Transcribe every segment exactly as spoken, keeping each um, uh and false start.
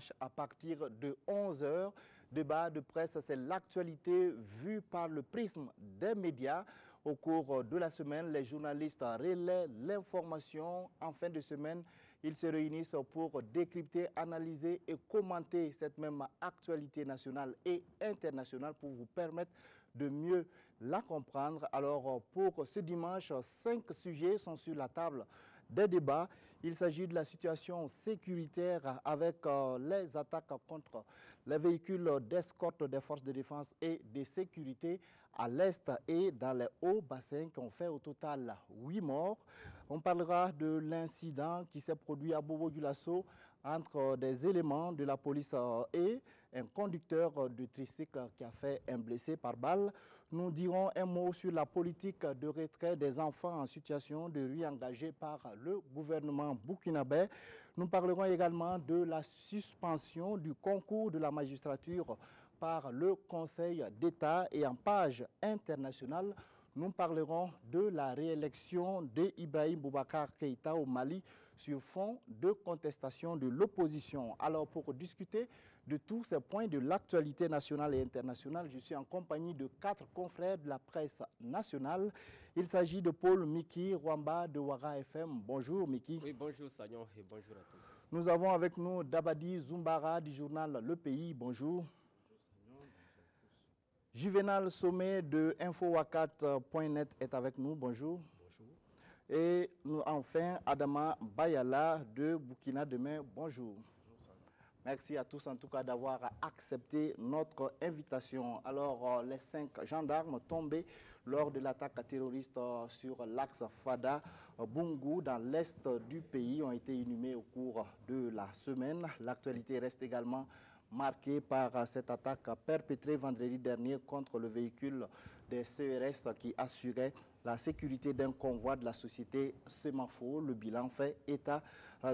dimanche à partir de onze heures. Débat de presse, c'est l'actualité vue par le prisme des médias. Au cours de la semaine, les journalistes relaient l'information. En fin de semaine, ils se réunissent pour décrypter, analyser et commenter cette même actualité nationale et internationale pour vous permettre de mieux la comprendre. Alors, pour ce dimanche, cinq sujets sont sur la table des débats. Il s'agit de la situation sécuritaire avec euh, les attaques contre les véhicules d'escorte des forces de défense et de sécurité à l'est et dans les hauts bassins qui ont fait au total huit morts. On parlera de l'incident qui s'est produit à Bobo-Dioulasso entre des éléments de la police et un conducteur de tricycle qui a fait un blessé par balle. Nous dirons un mot sur la politique de retrait des enfants en situation de rue engagée par le gouvernement burkinabé. Nous parlerons également de la suspension du concours de la magistrature par le Conseil d'État et en page internationale. Nous parlerons de la réélection d'Ibrahim Boubacar Keïta au Mali sur fond de contestation de l'opposition. Alors pour discuter de tous ces points de l'actualité nationale et internationale, je suis en compagnie de quatre confrères de la presse nationale. Il s'agit de Paul Miki Rwamba de Ouara F M. Bonjour Miki. Oui, bonjour Sagnon et bonjour à tous. Nous avons avec nous Dabadi Zumbara du journal Le Pays. Bonjour. Juvenal Sommet de infowakat point net est avec nous. Bonjour. Bonjour. Et nous, enfin, Adama Bayala de Burkina Demain. Bonjour. Bonjour. Merci à tous en tout cas d'avoir accepté notre invitation. Alors, les cinq gendarmes tombés lors de l'attaque terroriste sur l'axe Fada-Bungu dans l'est du pays ont été inhumés au cours de la semaine. L'actualité reste également marqué par cette attaque perpétrée vendredi dernier contre le véhicule des C R S qui assurait la sécurité d'un convoi de la société Semafo. Le bilan fait état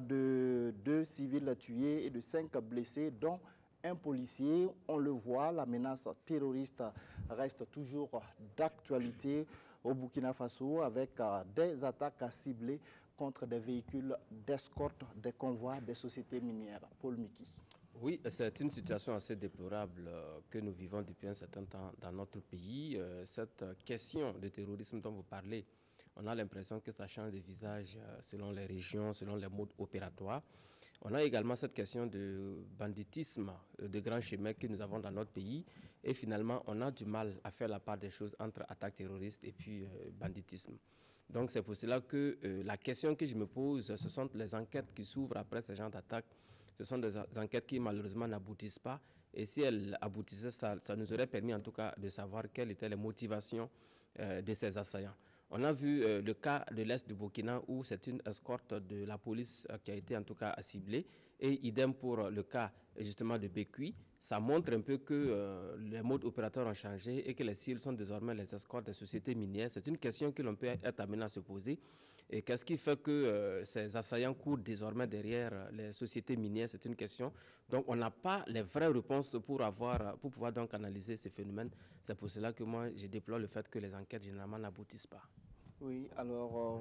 de deux civils tués et de cinq blessés, dont un policier. On le voit, la menace terroriste reste toujours d'actualité au Burkina Faso avec des attaques ciblées contre des véhicules d'escorte, des convois des sociétés minières. Paul Miki. Oui, c'est une situation assez déplorable euh, que nous vivons depuis un certain temps dans notre pays. Euh, cette question de terrorisme dont vous parlez, on a l'impression que ça change de visage euh, selon les régions, selon les modes opératoires. On a également cette question de banditisme euh, de grands chemins que nous avons dans notre pays. Et finalement, on a du mal à faire la part des choses entre attaques terroristes et puis euh, banditisme. Donc c'est pour cela que euh, la question que je me pose, ce sont les enquêtes qui s'ouvrent après ce genre d'attaques. Ce sont des enquêtes qui malheureusement n'aboutissent pas. Et si elles aboutissaient, ça, ça nous aurait permis en tout cas de savoir quelles étaient les motivations euh, de ces assaillants. On a vu euh, le cas de l'Est du Burkina où c'est une escorte de la police euh, qui a été en tout cas ciblée. Et idem pour euh, le cas justement de Bekui. Ça montre un peu que euh, les modes opérateurs ont changé et que les cibles sont désormais les escortes des sociétés minières. C'est une question que l'on peut être amené à se poser. Et qu'est-ce qui fait que euh, ces assaillants courent désormais derrière les sociétés minières? C'est une question. Donc on n'a pas les vraies réponses pour, avoir, pour pouvoir donc analyser ce phénomène. C'est pour cela que moi je déplore le fait que les enquêtes généralement n'aboutissent pas. Oui, alors euh,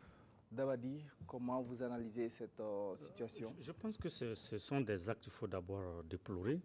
Dabadi, comment vous analysez cette euh, situation? Je, je pense que ce, ce sont des actes qu'il faut d'abord déplorer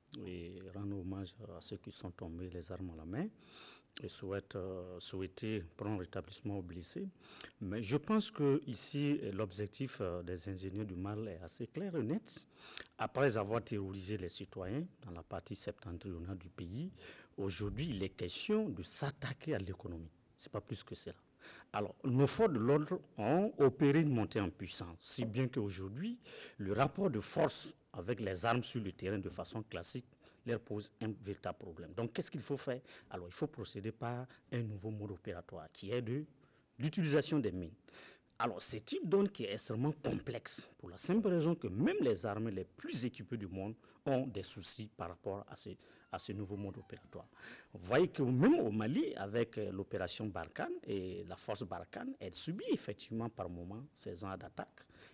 et rendre hommage à ceux qui sont tombés les armes à la main et souhaite, euh, souhaiter prendre rétablissement aux blessés. Mais je pense que ici l'objectif euh, des ingénieurs du mal est assez clair et net. Après avoir terrorisé les citoyens dans la partie septentrionale du pays, aujourd'hui il est question de s'attaquer à l'économie. C'est pas plus que cela. Alors, nos forces de l'ordre ont opéré une montée en puissance, si bien qu'aujourd'hui, le rapport de force avec les armes sur le terrain de façon classique leur pose un véritable problème. Donc, qu'est-ce qu'il faut faire? Alors, il faut procéder par un nouveau mode opératoire qui est de l'utilisation des mines. Alors, c'est une donne qui est extrêmement complexe pour la simple raison que même les armées les plus équipées du monde ont des soucis par rapport à ce, à ce nouveau mode opératoire. Vous voyez que même au Mali, avec l'opération Barkhane et la force Barkhane, elle subit effectivement par moments ces genres d'attaques.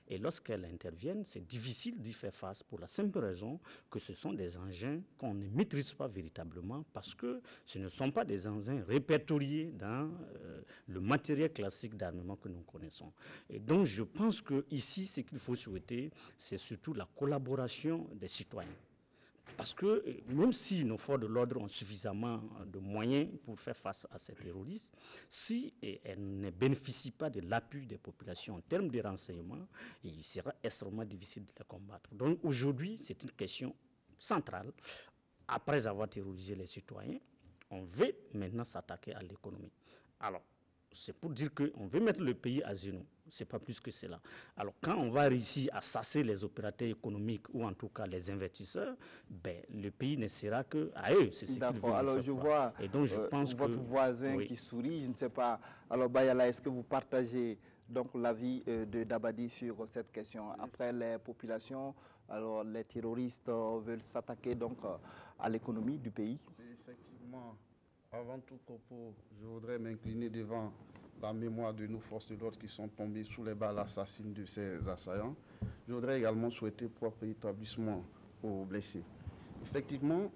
Et lorsqu'elles interviennent, c'est difficile d'y faire face pour la simple raison que ce sont des engins qu'on ne maîtrise pas véritablement parce que ce ne sont pas des engins répertoriés dans euh, le matériel classique d'armement que nous connaissons. Et donc, je pense qu'ici, ce qu'il faut souhaiter, c'est surtout la collaboration des citoyens. Parce que même si nos forces de l'ordre ont suffisamment de moyens pour faire face à ces terroristes, si elles ne bénéficient pas de l'appui des populations en termes de renseignement, il sera extrêmement difficile de les combattre. Donc aujourd'hui, c'est une question centrale. Après avoir terrorisé les citoyens, on veut maintenant s'attaquer à l'économie. Alors, c'est pour dire qu'on veut mettre le pays à genoux. Ce n'est pas plus que cela. Alors, quand on va réussir à sasser les opérateurs économiques ou en tout cas les investisseurs, ben, le pays ne sera que à eux. C'est ce qu'ils veulent. Alors, je vois Et donc, je pense votre que, voisin oui. qui sourit. Je ne sais pas. Alors, Bayala, est-ce que vous partagez donc l'avis euh, de Dabadi sur cette question? Après les populations, alors les terroristes euh, veulent s'attaquer donc euh, à l'économie du pays. Effectivement. Avant tout propos, je voudrais m'incliner devant la mémoire de nos forces de l'ordre qui sont tombées sous les balles assassines de ces assaillants. Je voudrais également souhaiter propre établissement aux blessés. Effectivement,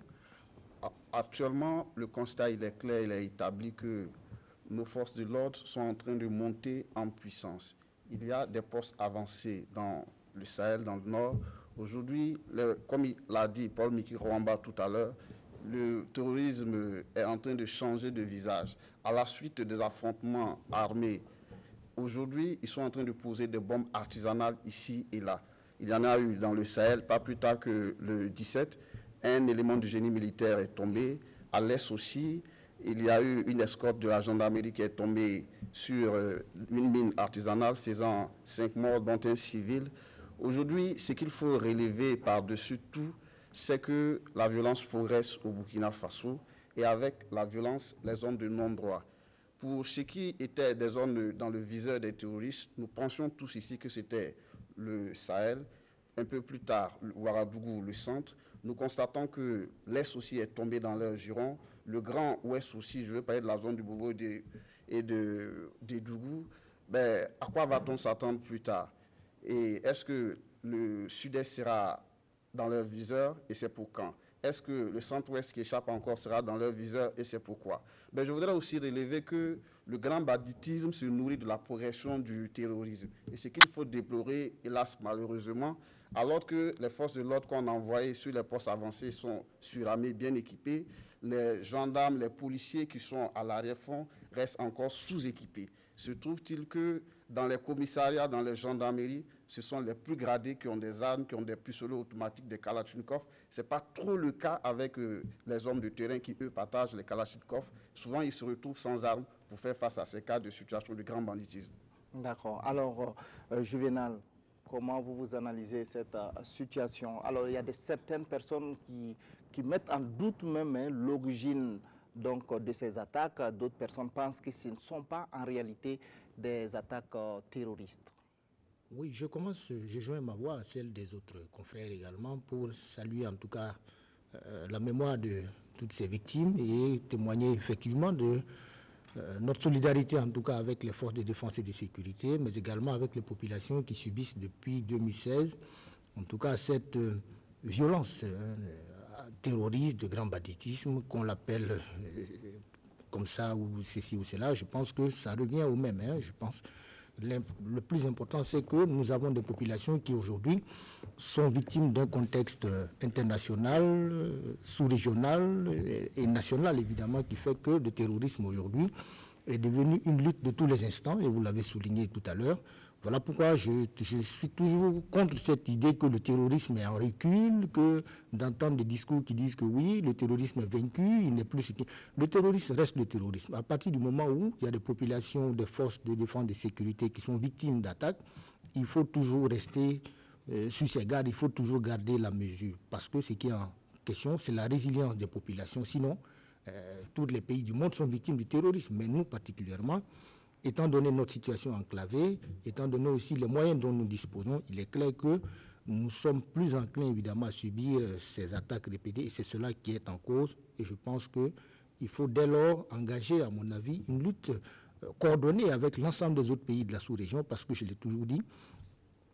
actuellement, le constat il est clair, il est établi que nos forces de l'ordre sont en train de monter en puissance. Il y a des postes avancés dans le Sahel, dans le Nord. Aujourd'hui, comme l'a dit Paul Miki Rwamba tout à l'heure, le terrorisme est en train de changer de visage. À la suite des affrontements armés, aujourd'hui, ils sont en train de poser des bombes artisanales ici et là. Il y en a eu dans le Sahel, pas plus tard que le dix-sept. Un élément du génie militaire est tombé. À l'Est aussi, il y a eu une escorte de la gendarmerie qui est tombée sur une mine artisanale faisant cinq morts, dont un civil. Aujourd'hui, ce qu'il faut relever par-dessus tout, c'est que la violence progresse au Burkina Faso et avec la violence, les zones de non-droit. Pour ce qui était des zones dans le viseur des terroristes, nous pensions tous ici que c'était le Sahel, un peu plus tard, le Ouagadougou, le centre. Nous constatons que l'Est aussi est tombé dans leur giron, le Grand Ouest aussi, je veux parler de la zone du Bobo et de, de Dougou. Ben, à quoi va-t-on s'attendre plus tard? Et est-ce que le Sud-Est sera dans leur viseur et c'est pour quand? Est-ce que le centre-ouest qui échappe encore sera dans leur viseur et c'est pourquoi? Ben, je voudrais aussi relever que le grand banditisme se nourrit de la progression du terrorisme. Et ce qu'il faut déplorer, hélas, malheureusement, alors que les forces de l'ordre qu'on a envoyées sur les postes avancés sont surarmées, bien équipées, les gendarmes, les policiers qui sont à l'arrière-fond restent encore sous-équipés. Se trouve-t-il que dans les commissariats, dans les gendarmeries, ce sont les plus gradés qui ont des armes, qui ont des pistolets automatiques, des Kalachnikov. Ce n'est pas trop le cas avec euh, les hommes de terrain qui, eux, partagent les Kalachnikov. Souvent, ils se retrouvent sans armes pour faire face à ces cas de situation de grand banditisme. D'accord. Alors, euh, Juvenal, comment vous vous analysez cette euh, situation? Alors, il y a des, certaines personnes qui, qui mettent en doute même hein, l'origine donc, de ces attaques. D'autres personnes pensent que ce ne sont pas en réalité des attaques euh, terroristes. Oui, je commence, je joins ma voix à celle des autres confrères également pour saluer en tout cas euh, la mémoire de toutes ces victimes et témoigner effectivement de euh, notre solidarité en tout cas avec les forces de défense et de sécurité, mais également avec les populations qui subissent depuis deux mille seize, en tout cas cette euh, violence euh, terroriste, de grand banditisme, qu'on l'appelle euh, comme ça ou ceci ou cela. Je pense que ça revient au même, hein, je pense. Le plus important, c'est que nous avons des populations qui aujourd'hui sont victimes d'un contexte international, sous-régional et national, évidemment, qui fait que le terrorisme aujourd'hui est devenu une lutte de tous les instants, et vous l'avez souligné tout à l'heure. Voilà pourquoi je, je suis toujours contre cette idée que le terrorisme est en recul, que d'entendre des discours qui disent que oui, le terrorisme est vaincu, il n'est plus... Le terrorisme reste le terrorisme. À partir du moment où il y a des populations, des forces de défense et de sécurité qui sont victimes d'attaques, il faut toujours rester euh, sur ses gardes, il faut toujours garder la mesure. Parce que ce qui est en question, c'est la résilience des populations. Sinon, euh, tous les pays du monde sont victimes du terrorisme, mais nous particulièrement, étant donné notre situation enclavée, étant donné aussi les moyens dont nous disposons, il est clair que nous sommes plus enclins évidemment à subir ces attaques répétées et c'est cela qui est en cause. Et je pense qu'il faut dès lors engager, à mon avis, une lutte coordonnée avec l'ensemble des autres pays de la sous-région parce que je l'ai toujours dit,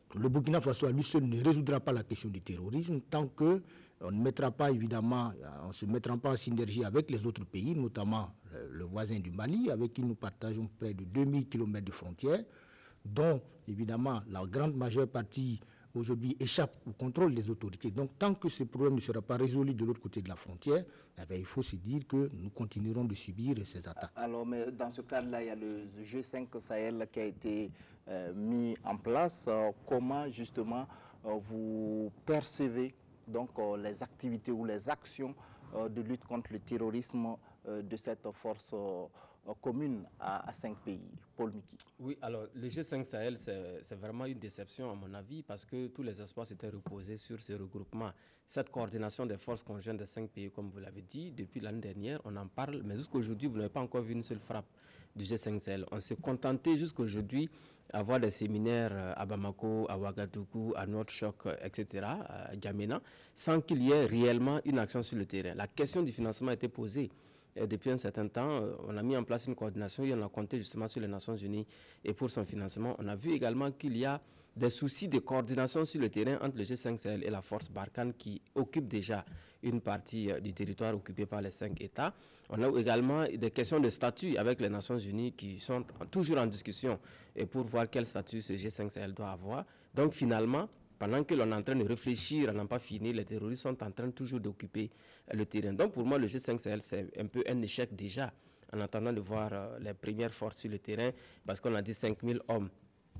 le Burkina Faso à lui seul ne résoudra pas la question du terrorisme tant que on ne mettra pas évidemment, on se mettra pas en synergie avec les autres pays, notamment le voisin du Mali, avec qui nous partageons près de deux mille kilomètres de frontières, dont évidemment la grande majeure partie aujourd'hui échappe au contrôle des autorités. Donc tant que ce problème ne sera pas résolu de l'autre côté de la frontière, eh bien, il faut se dire que nous continuerons de subir ces attaques. Alors, mais dans ce cadre-là, il y a le G cinq Sahel qui a été euh, mis en place. Euh, comment justement euh, vous percevez donc euh, les activités ou les actions euh, de lutte contre le terrorisme euh, de cette force euh, commune à, à cinq pays? Paul Miki. Oui, alors le G cinq Sahel, c'est vraiment une déception à mon avis parce que tous les espoirs s'étaient reposés sur ce regroupement. Cette coordination des forces conjointes des cinq pays, comme vous l'avez dit, depuis l'année dernière, on en parle, mais jusqu'à aujourd'hui, vous n'avez pas encore vu une seule frappe du G cinq Sahel. On s'est contenté jusqu'à aujourd'hui à avoir des séminaires à Bamako, à Ouagadougou, à Nouakchott, et cetera, à Djamena, sans qu'il y ait réellement une action sur le terrain. La question du financement a été posée. Et depuis un certain temps, on a mis en place une coordination et on a compté justement sur les Nations Unies et pour son financement. On a vu également qu'il y a des soucis de coordination sur le terrain entre le G cinq Sahel et la force Barkhane qui occupe déjà une partie du territoire occupé par les cinq États. On a également des questions de statut avec les Nations Unies qui sont toujours en discussion et pour voir quel statut ce G cinq Sahel doit avoir. Donc finalement, pendant que l'on est en train de réfléchir, on n'a pas fini, les terroristes sont en train toujours d'occuper le terrain. Donc pour moi, le G cinq Sahel, c'est un peu un échec déjà, en attendant de voir euh, les premières forces sur le terrain, parce qu'on a dit cinq mille hommes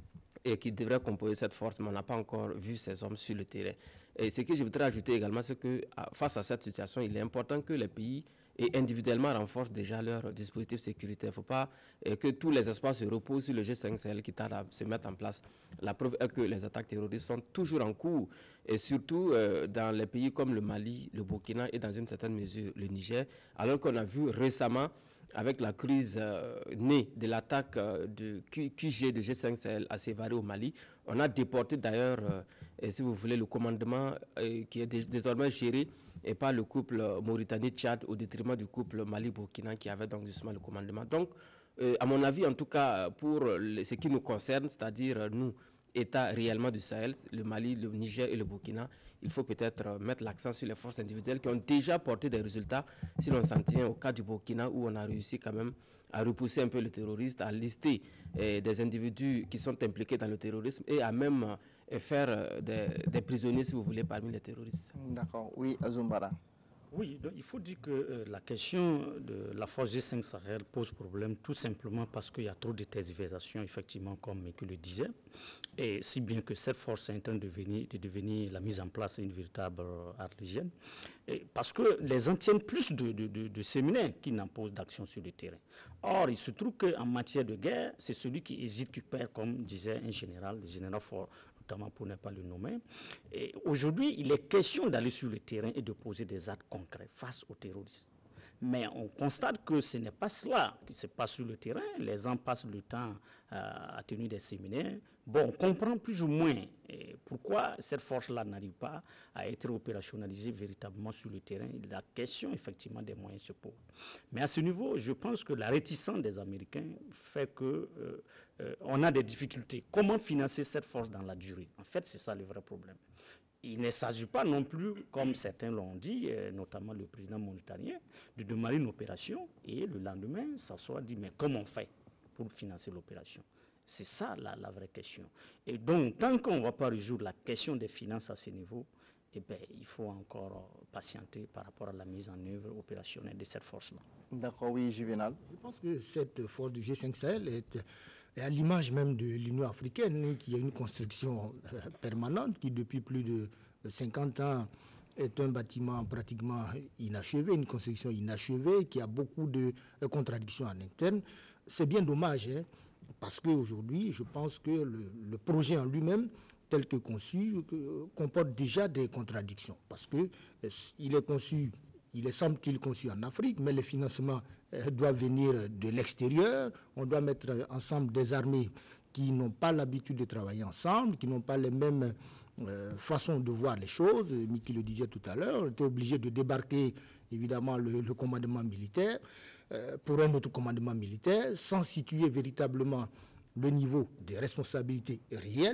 et qui devraient composer cette force, mais on n'a pas encore vu ces hommes sur le terrain. Et ce que je voudrais ajouter également, c'est que face à cette situation, il est important que les pays et individuellement renforcent déjà leur dispositif sécuritaire. Il ne faut pas euh, que tous les espoirs se reposent sur le G cinq Sahel qui tarde à se mettre en place. La preuve est que les attaques terroristes sont toujours en cours, et surtout euh, dans les pays comme le Mali, le Burkina et dans une certaine mesure le Niger, alors qu'on a vu récemment, avec la crise euh, née de l'attaque euh, de Q G de G cinq Sahel à Sévaré au Mali, on a déporté d'ailleurs, euh, si vous voulez, le commandement euh, qui est dé désormais géré et par le couple Mauritanie-Tchad au détriment du couple Mali-Burkina qui avait donc justement le commandement. Donc, euh, à mon avis, en tout cas, pour le, ce qui nous concerne, c'est-à-dire nous, États réellement du Sahel, le Mali, le Niger et le Burkina, il faut peut-être mettre l'accent sur les forces individuelles qui ont déjà porté des résultats, si l'on s'en tient au cas du Burkina où on a réussi quand même à repousser un peu le terroriste, à lister eh, des individus qui sont impliqués dans le terrorisme et à même eh, faire des, des prisonniers, si vous voulez, parmi les terroristes. D'accord. Oui, Azumbara. Oui, donc il faut dire que euh, la question de la force G cinq Sahel pose problème tout simplement parce qu'il y a trop de tergiversations, effectivement, comme Meku le disait, et si bien que cette force est en train de devenir, de devenir la mise en place d'une véritable euh, arlésienne, et parce que les gens tiennent plus de, de, de, de séminaires qui n'imposent d'action sur le terrain. Or, il se trouve qu'en matière de guerre, c'est celui qui hésite qui perd, comme disait un général, le général Fort, notamment pour ne pas le nommer. Et aujourd'hui, il est question d'aller sur le terrain et de poser des actes concrets face aux terroristes. Mais on constate que ce n'est pas cela qui se passe sur le terrain. Les gens passent le temps euh, à tenir des séminaires. Bon, on comprend plus ou moins eh, pourquoi cette force-là n'arrive pas à être opérationnalisée véritablement sur le terrain. La question, effectivement, des moyens se pose. Mais à ce niveau, je pense que la réticence des Américains fait que euh, euh, on a des difficultés. Comment financer cette force dans la durée? En fait, c'est ça le vrai problème. Il ne s'agit pas non plus, comme certains l'ont dit, euh, notamment le président mauritanien, de démarrer une opération et le lendemain, ça soit dit, mais comment on fait pour financer l'opération? C'est ça la, la vraie question. Et donc, tant qu'on ne va pas résoudre la question des finances à ce niveau, eh bien, il faut encore euh, patienter par rapport à la mise en œuvre opérationnelle de cette force-là. D'accord, oui, Juvenal. Je pense que cette force du G cinq Sahel est, est à l'image même de l'Union africaine, qui a une construction euh, permanente, qui depuis plus de cinquante ans est un bâtiment pratiquement inachevé, une construction inachevée, qui a beaucoup de euh, contradictions en interne. C'est bien dommage, hein, parce qu'aujourd'hui, je pense que le, le projet en lui-même, tel que conçu, euh, comporte déjà des contradictions. Parce qu'il euh, est conçu, il est semble-t-il conçu en Afrique, mais le financement euh, doit venir de l'extérieur. On doit mettre ensemble des armées qui n'ont pas l'habitude de travailler ensemble, qui n'ont pas les mêmes euh, façons de voir les choses. Miki le disait tout à l'heure, on était obligé de débarquer, évidemment, le, le commandement militaire euh, pour un autre commandement militaire, sans situer véritablement le niveau des responsabilités réelles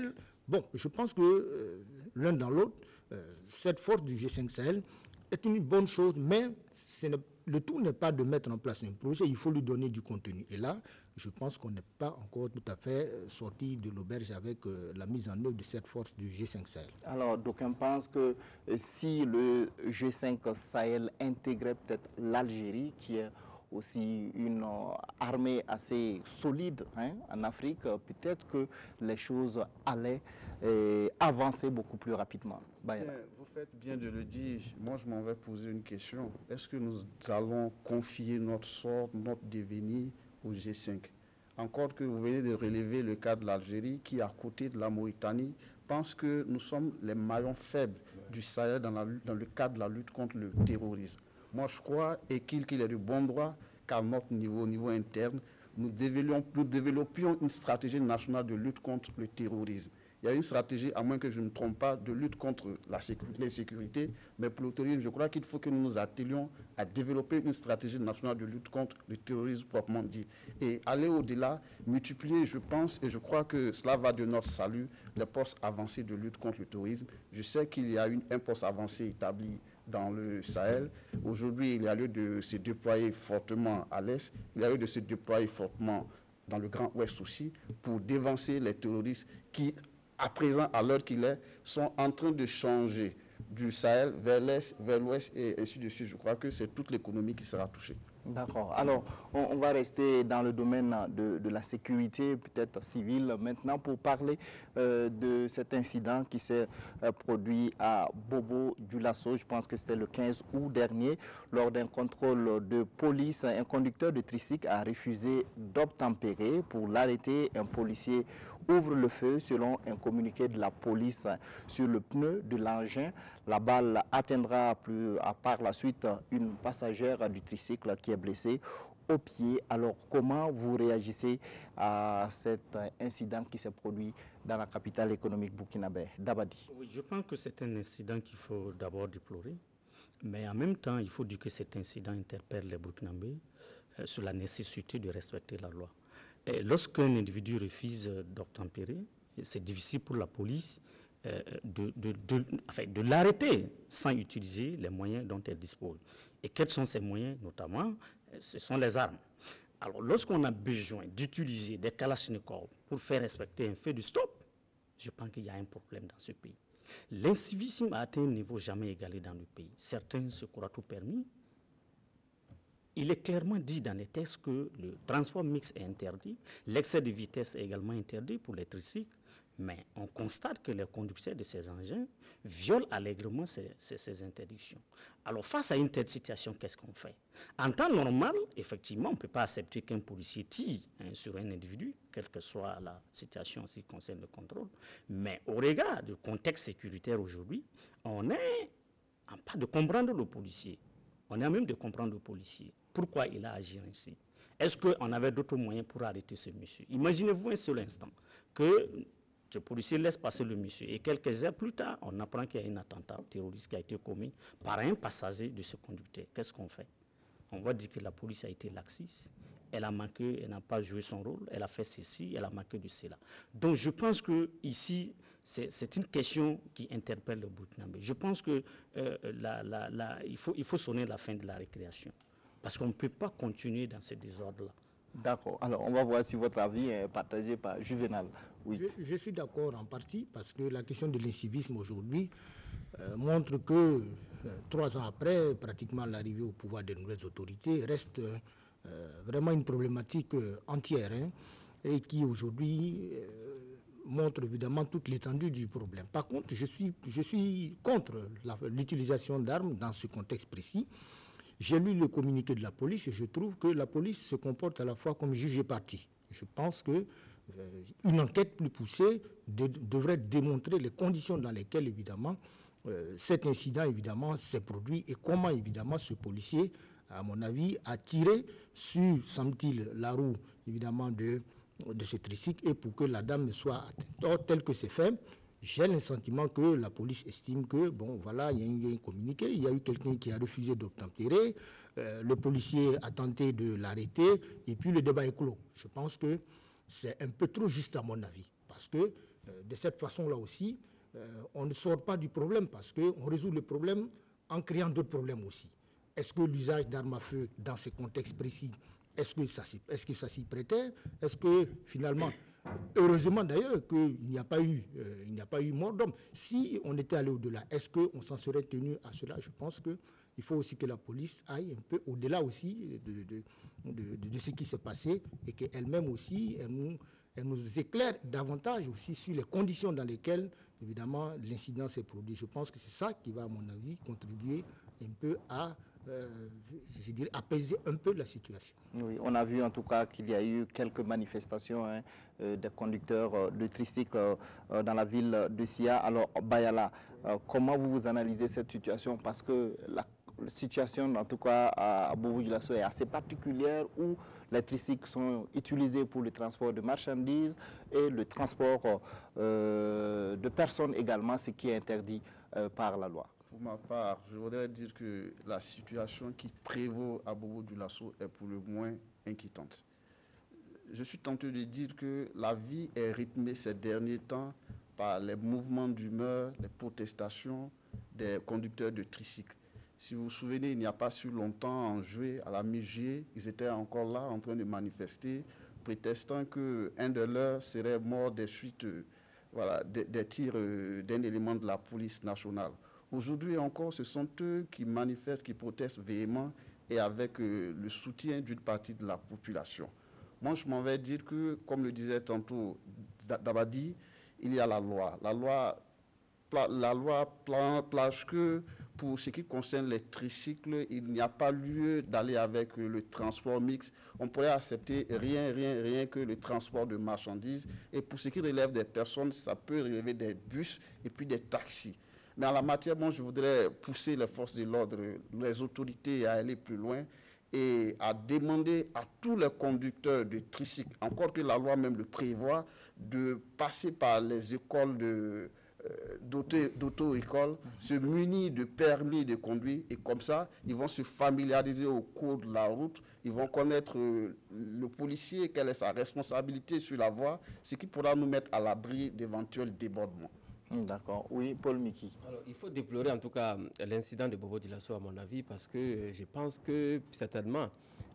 Bon, je pense que euh, l'un dans l'autre, euh, cette force du G cinq Sahel est une bonne chose, mais le tout n'est pas de mettre en place un projet, il faut lui donner du contenu. Et là, je pense qu'on n'est pas encore tout à fait sorti de l'auberge avec euh, la mise en œuvre de cette force du G cinq Sahel. Alors, d'aucuns pensent que si le G cinq Sahel intégrait peut-être l'Algérie, qui est aussi une euh, armée assez solide hein, en Afrique, peut-être que les choses allaient euh, avancer beaucoup plus rapidement. Bien, vous faites bien de le dire. Moi, je m'en vais poser une question. Est-ce que nous allons confier notre sort, notre devenir au G cinq? Encore que vous venez de relever le cas de l'Algérie, qui, à côté de la Mauritanie, pense que nous sommes les maillons faibles du Sahel dans, la, dans le cadre de la lutte contre le terrorisme. Moi, je crois et qu'il qu'il est de bon droit qu'à notre niveau, au niveau interne, nous développions, nous développions une stratégie nationale de lutte contre le terrorisme. Il y a une stratégie, à moins que je ne me trompe pas, de lutte contre la sécurité, l'insécurité, mais pour le terrorisme, je crois qu'il faut que nous nous attelions à développer une stratégie nationale de lutte contre le terrorisme proprement dit. Et aller au-delà, multiplier, je pense, et je crois que cela va de notre salut, les postes avancés de lutte contre le terrorisme. Je sais qu'il y a une, un poste avancé établi dans le Sahel. Aujourd'hui, il y a lieu de se déployer fortement à l'Est, il y a lieu de se déployer fortement dans le Grand Ouest aussi, pour dévancer les terroristes qui, à présent, à l'heure qu'il est, sont en train de changer du Sahel vers l'Est, vers l'Ouest et ainsi de suite. Je crois que c'est toute l'économie qui sera touchée. D'accord. Alors, on, on va rester dans le domaine de, de la sécurité, peut-être civile, maintenant pour parler euh, de cet incident qui s'est euh, produit à Bobo-Dioulasso. Je pense que c'était le quinze août dernier. Lors d'un contrôle de police, un conducteur de tricycle a refusé d'obtempérer. Pour l'arrêter, un policier ouvre le feu selon un communiqué de la police sur le pneu de l'engin. La balle atteindra plus, à par la suite une passagère du tricycle qui est blessée au pied. Alors, comment vous réagissez à cet incident qui s'est produit dans la capitale économique burkinabé, Dabadi? Oui, je pense que c'est un incident qu'il faut d'abord déplorer, mais en même temps, il faut dire que cet incident interpelle les Burkinabés euh, sur la nécessité de respecter la loi. Lorsqu'un individu refuse d'obtempérer, c'est difficile pour la police euh, de, de, de, enfin, de l'arrêter sans utiliser les moyens dont elle dispose. Et quels sont ces moyens? Notamment, ce sont les armes. Alors, lorsqu'on a besoin d'utiliser des kalachnikovs pour faire respecter un feu de stop, je pense qu'il y a un problème dans ce pays. L'incivisme a atteint un niveau jamais égalé dans le pays. Certains se croient tout permis. Il est clairement dit dans les textes que le transport mixte est interdit, l'excès de vitesse est également interdit pour les tricycles, mais on constate que les conducteurs de ces engins violent allègrement ces, ces, ces interdictions. Alors face à une telle situation, qu'est-ce qu'on fait? En temps normal, effectivement, on ne peut pas accepter qu'un policier tire hein, sur un individu, quelle que soit la situation en ce qui concerne le contrôle, mais au regard du contexte sécuritaire aujourd'hui, on est en pas de comprendre le policier. On est en même de comprendre le policier. Pourquoi il a agi ainsi? Est-ce qu'on avait d'autres moyens pour arrêter ce monsieur? Imaginez-vous un seul instant que ce policier laisse passer le monsieur et quelques heures plus tard, on apprend qu'il y a un attentat terroriste qui a été commis par un passager de ce conducteur. Qu'est-ce qu'on fait? On va dire que la police a été laxiste, elle a manqué, elle n'a pas joué son rôle, elle a fait ceci, elle a manqué de cela. Donc je pense que ici, c'est une question qui interpelle le Burkinabé. Je pense que euh, la, la, la, il, faut, il faut sonner la fin de la récréation. Parce qu'on ne peut pas continuer dans ce désordre-là. D'accord. Alors, on va voir si votre avis est partagé par Juvenal. Oui. Je, je suis d'accord en partie parce que la question de l'incivisme aujourd'hui euh, montre que euh, trois ans après, pratiquement l'arrivée au pouvoir des nouvelles autorités, reste euh, vraiment une problématique euh, entière hein, et qui aujourd'hui euh, montre évidemment toute l'étendue du problème. Par contre, je suis, je suis contre l'utilisation d'armes dans ce contexte précis. J'ai lu le communiqué de la police et je trouve que la police se comporte à la fois comme juge et partie. Je pense qu'une euh, enquête plus poussée de, devrait démontrer les conditions dans lesquelles, évidemment, euh, cet incident, évidemment, s'est produit et comment, évidemment, ce policier, à mon avis, a tiré sur, semble-t-il, la roue, évidemment, de, de ce tricycle et pour que la dame ne soit atteinte. Or, tel que c'est fait, j'ai le sentiment que la police estime que, bon, voilà, il y a eu un communiqué, il y a eu quelqu'un qui a refusé d'obtempérer, euh, le policier a tenté de l'arrêter, et puis le débat est clos. Je pense que c'est un peu trop juste à mon avis, parce que Euh, de cette façon-là aussi, euh, on ne sort pas du problème parce qu'on résout le problème en créant d'autres problèmes aussi. Est-ce que l'usage d'armes à feu dans ces contextes précis, est-ce que ça, est-ce que ça s'y prêtait? Est-ce que finalement, heureusement d'ailleurs qu'il n'y a pas eu, euh, il n'y a pas eu mort d'homme. Si on était allé au-delà, est-ce qu'on s'en serait tenu à cela? Je pense qu'il faut aussi que la police aille un peu au-delà aussi de, de, de, de, de ce qui s'est passé et qu'elle-même aussi, elle nous, elle nous éclaire davantage aussi sur les conditions dans lesquelles, évidemment, l'incident s'est produit. Je pense que c'est ça qui va, à mon avis, contribuer un peu à Euh, je dirais, apaiser un peu la situation. Oui, on a vu en tout cas qu'il y a eu quelques manifestations hein, euh, des conducteurs euh, de tricycles euh, dans la ville de Sia. Alors, Bayala, euh, comment vous, vous analysez cette situation? Parce que la, la situation, en tout cas, à, à Bobo-Dioulasso est assez particulière où les tricycles sont utilisés pour le transport de marchandises et le transport euh, de personnes également, ce qui est interdit euh, par la loi. Pour ma part, je voudrais dire que la situation qui prévaut à Bobo-Dioulasso est pour le moins inquiétante. Je suis tenté de dire que la vie est rythmée ces derniers temps par les mouvements d'humeur, les protestations des conducteurs de tricycles. Si vous vous souvenez, il n'y a pas si longtemps, en juillet, à la mi-juillet, ils étaient encore là en train de manifester, prétestant qu'un de leurs serait mort des suites, voilà, des, des tirs d'un élément de la police nationale. Aujourd'hui encore, ce sont eux qui manifestent, qui protestent véhément et avec euh, le soutien d'une partie de la population. Moi, je m'en vais dire que, comme le disait tantôt Dabadi, il y a la loi. La loi, la loi plage que pour ce qui concerne les tricycles, il n'y a pas lieu d'aller avec le transport mixte. On pourrait accepter rien, rien, rien que le transport de marchandises. Et pour ce qui relève des personnes, ça peut relever des bus et puis des taxis. Mais en la matière, moi, je voudrais pousser les forces de l'ordre, les autorités à aller plus loin et à demander à tous les conducteurs de tricycles, encore que la loi même le prévoit, de passer par les écoles de, euh, d'auto-école, se munir de permis de conduire et comme ça, ils vont se familiariser au cours de la route, ils vont connaître euh, le policier, quelle est sa responsabilité sur la voie, ce qui pourra nous mettre à l'abri d'éventuels débordements. D'accord. Oui, Paul Miki. Alors, il faut déplorer en tout cas l'incident de Bobo-Dioulasso à mon avis parce que euh, je pense que certainement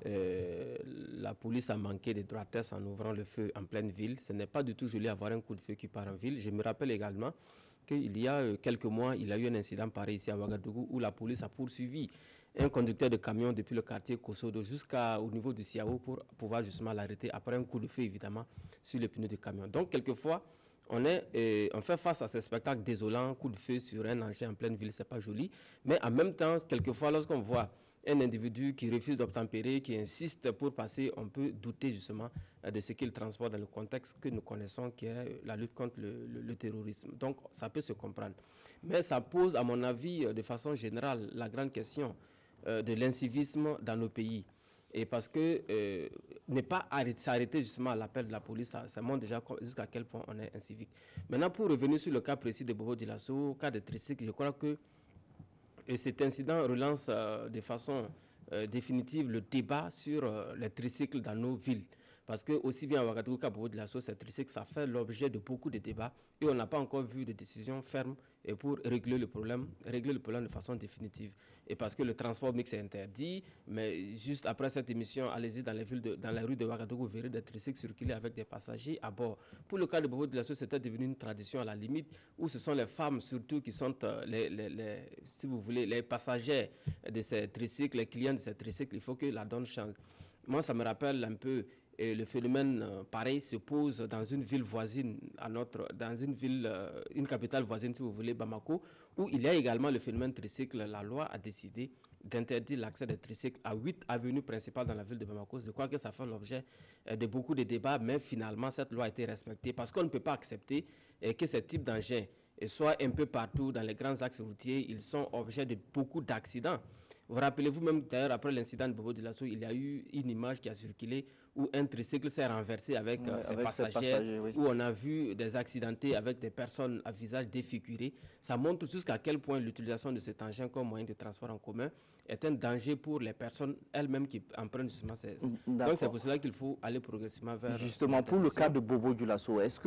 euh, la police a manqué de droitesse en ouvrant le feu en pleine ville. Ce n'est pas du tout joli d'avoir un coup de feu qui part en ville. Je me rappelle également qu'il y a euh, quelques mois, il y a eu un incident pareil ici à Ouagadougou où la police a poursuivi un conducteur de camion depuis le quartier Kosodo jusqu'au niveau du Siao pour pouvoir justement l'arrêter après un coup de feu évidemment sur le pneu du camion. Donc quelquefois, On, est, euh, on fait face à ces spectacles désolants, coup de feu sur un engin en pleine ville, c'est pas joli. Mais en même temps, quelquefois, lorsqu'on voit un individu qui refuse d'obtempérer, qui insiste pour passer, on peut douter justement euh, de ce qu'il transporte dans le contexte que nous connaissons, qui est la lutte contre le, le, le terrorisme. Donc, ça peut se comprendre. Mais ça pose, à mon avis, euh, de façon générale, la grande question euh, de l'incivisme dans nos pays. Et parce que euh, ne pas arrêter, s'arrêter justement à l'appel de la police, ça, ça montre déjà jusqu'à quel point on est incivique. Maintenant, pour revenir sur le cas précis de Bobo-Dioulasso, cas de tricycle, je crois que et cet incident relance euh, de façon euh, définitive le débat sur euh, les tricycles dans nos villes. Parce que aussi bien à Ouagadougou qu'à Bobo-Dioulasso, ces tricycles, ça fait l'objet de beaucoup de débats et on n'a pas encore vu de décision ferme et pour régler le problème, régler le problème de façon définitive. Et parce que le transport mixte est interdit, mais juste après cette émission, allez-y dans les villes, de, dans la rue de Ouagadougou, vous verrez des tricycles circuler avec des passagers à bord. Pour le cas de Bobo-Dioulasso, c'était devenu une tradition à la limite, où ce sont les femmes surtout qui sont, euh, les, les, les, si vous voulez, les passagers de ces tricycles, les clients de ces tricycles. Il faut que la donne change. Moi, ça me rappelle un peu. Et le phénomène euh, pareil se pose dans une ville voisine à notre, dans une ville, euh, une capitale voisine, si vous voulez, Bamako, où il y a également le phénomène tricycle. La loi a décidé d'interdire l'accès des tricycles à huit avenues principales dans la ville de Bamako. Je crois que ça fait l'objet euh, de beaucoup de débats, mais finalement, cette loi a été respectée parce qu'on ne peut pas accepter euh, que ce type d'engins soient un peu partout dans les grands axes routiers. Ils sont objets de beaucoup d'accidents. Vous rappelez-vous même d'ailleurs après l'incident de Bobo Dioulasso, il y a eu une image qui a circulé où un tricycle s'est renversé avec, ouais, euh, ses, avec passagers, ses passagers, oui. Où on a vu des accidentés avec des personnes à visage défiguré. Ça montre jusqu'à quel point l'utilisation de cet engin comme moyen de transport en commun est un danger pour les personnes elles-mêmes qui empruntent justement ces... Donc c'est pour cela qu'il faut aller progressivement vers... Justement, pour le cas de Bobo Dioulasso, est-ce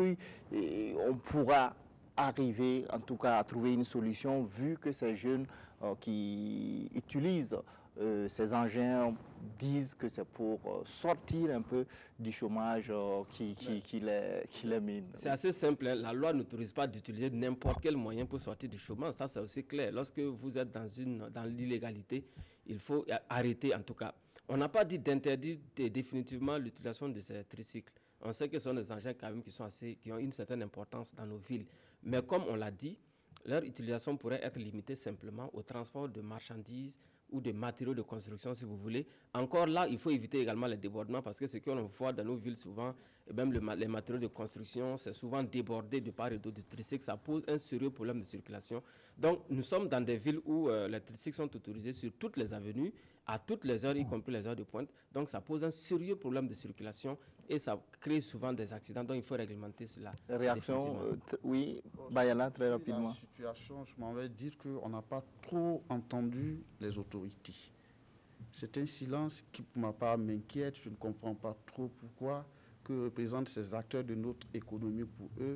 qu'on pourra arriver en tout cas à trouver une solution vu que ces jeunes euh, qui utilisent euh, ces engins disent que c'est pour euh, sortir un peu du chômage euh, qui, qui, qui, les, qui les mine. C'est assez simple, hein. La loi n'autorise pas d'utiliser n'importe quel moyen pour sortir du chômage, ça c'est aussi clair. Lorsque vous êtes dans, une, dans l'illégalité, il faut arrêter en tout cas. On n'a pas dit d'interdire définitivement l'utilisation de ces tricycles. On sait que ce sont des engins quand même qui, sont assez, qui ont une certaine importance dans nos villes. Mais comme on l'a dit, leur utilisation pourrait être limitée simplement au transport de marchandises ou de matériaux de construction, si vous voulez. Encore là, il faut éviter également les débordements parce que ce qu'on voit dans nos villes souvent, et même le, les matériaux de construction, c'est souvent débordé de part et d'autre du tricycle. Ça pose un sérieux problème de circulation. Donc, nous sommes dans des villes où euh, les tricycles sont autorisés sur toutes les avenues, à toutes les heures, y compris les heures de pointe. Donc, ça pose un sérieux problème de circulation et ça crée souvent des accidents. Donc, il faut réglementer cela. Réaction, euh, oui, Bayala, très rapidement. La situation, je m'en vais dire qu'on n'a pas trop entendu les autorités. C'est un silence qui, pour ma part, m'inquiète. Je ne comprends pas trop pourquoi que représentent ces acteurs de notre économie pour eux.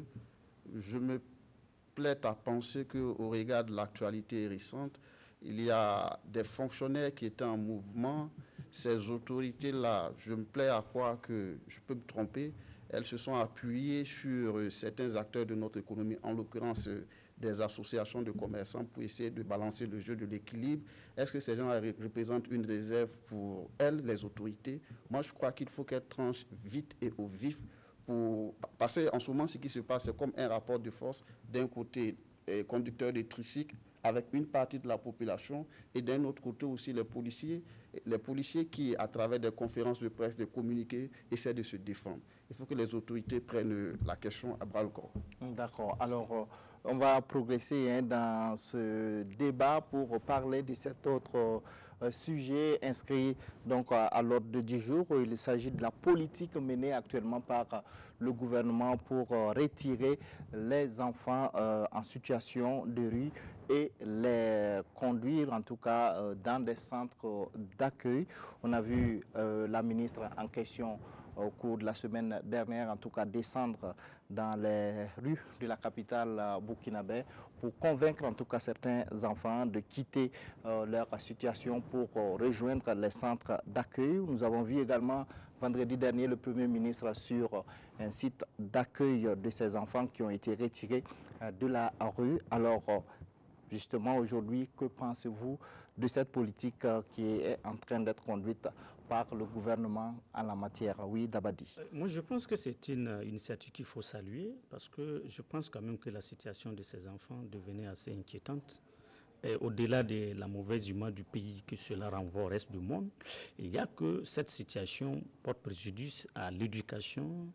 Je me plaide à penser qu'au regard de l'actualité récente, il y a des fonctionnaires qui étaient en mouvement. Ces autorités-là, je me plais à croire que je peux me tromper, elles se sont appuyées sur euh, certains acteurs de notre économie, en l'occurrence euh, des associations de commerçants, pour essayer de balancer le jeu de l'équilibre. Est-ce que ces gens représentent une réserve pour elles, les autorités? Moi, je crois qu'il faut qu'elles tranchent vite et au vif. Pour... Parce qu'en ce moment, ce qui se passe, c'est comme un rapport de force. D'un côté, les conducteurs de tricycles, avec une partie de la population, et d'un autre côté aussi les policiers, les policiers qui, à travers des conférences de presse, des communiqués, essaient de se défendre. Il faut que les autorités prennent la question à bras-le-corps. D'accord. Alors, euh, on va progresser hein, dans ce débat pour parler de cet autre euh, sujet inscrit donc, à, à l'ordre du jour. Il s'agit de la politique menée actuellement par euh, le gouvernement pour euh, retirer les enfants euh, en situation de rue et les conduire en tout cas euh, dans des centres d'accueil. On a vu euh, la ministre en question au cours de la semaine dernière, en tout cas descendre dans les rues de la capitale burkinabé pour convaincre en tout cas certains enfants de quitter euh, leur situation pour euh, rejoindre les centres d'accueil. Nous avons vu également vendredi dernier le Premier ministre sur un site d'accueil de ces enfants qui ont été retirés euh, de la rue. Alors, euh, justement, aujourd'hui, que pensez-vous de cette politique euh, qui est en train d'être conduite par le gouvernement en la matière? Oui, Dabadi. Moi, je pense que c'est une initiative qu'il faut saluer parce que je pense quand même que la situation de ces enfants devenait assez inquiétante. Au-delà de la mauvaise humeur du pays que cela renvoie au reste du monde, il y a que cette situation porte préjudice à l'éducation,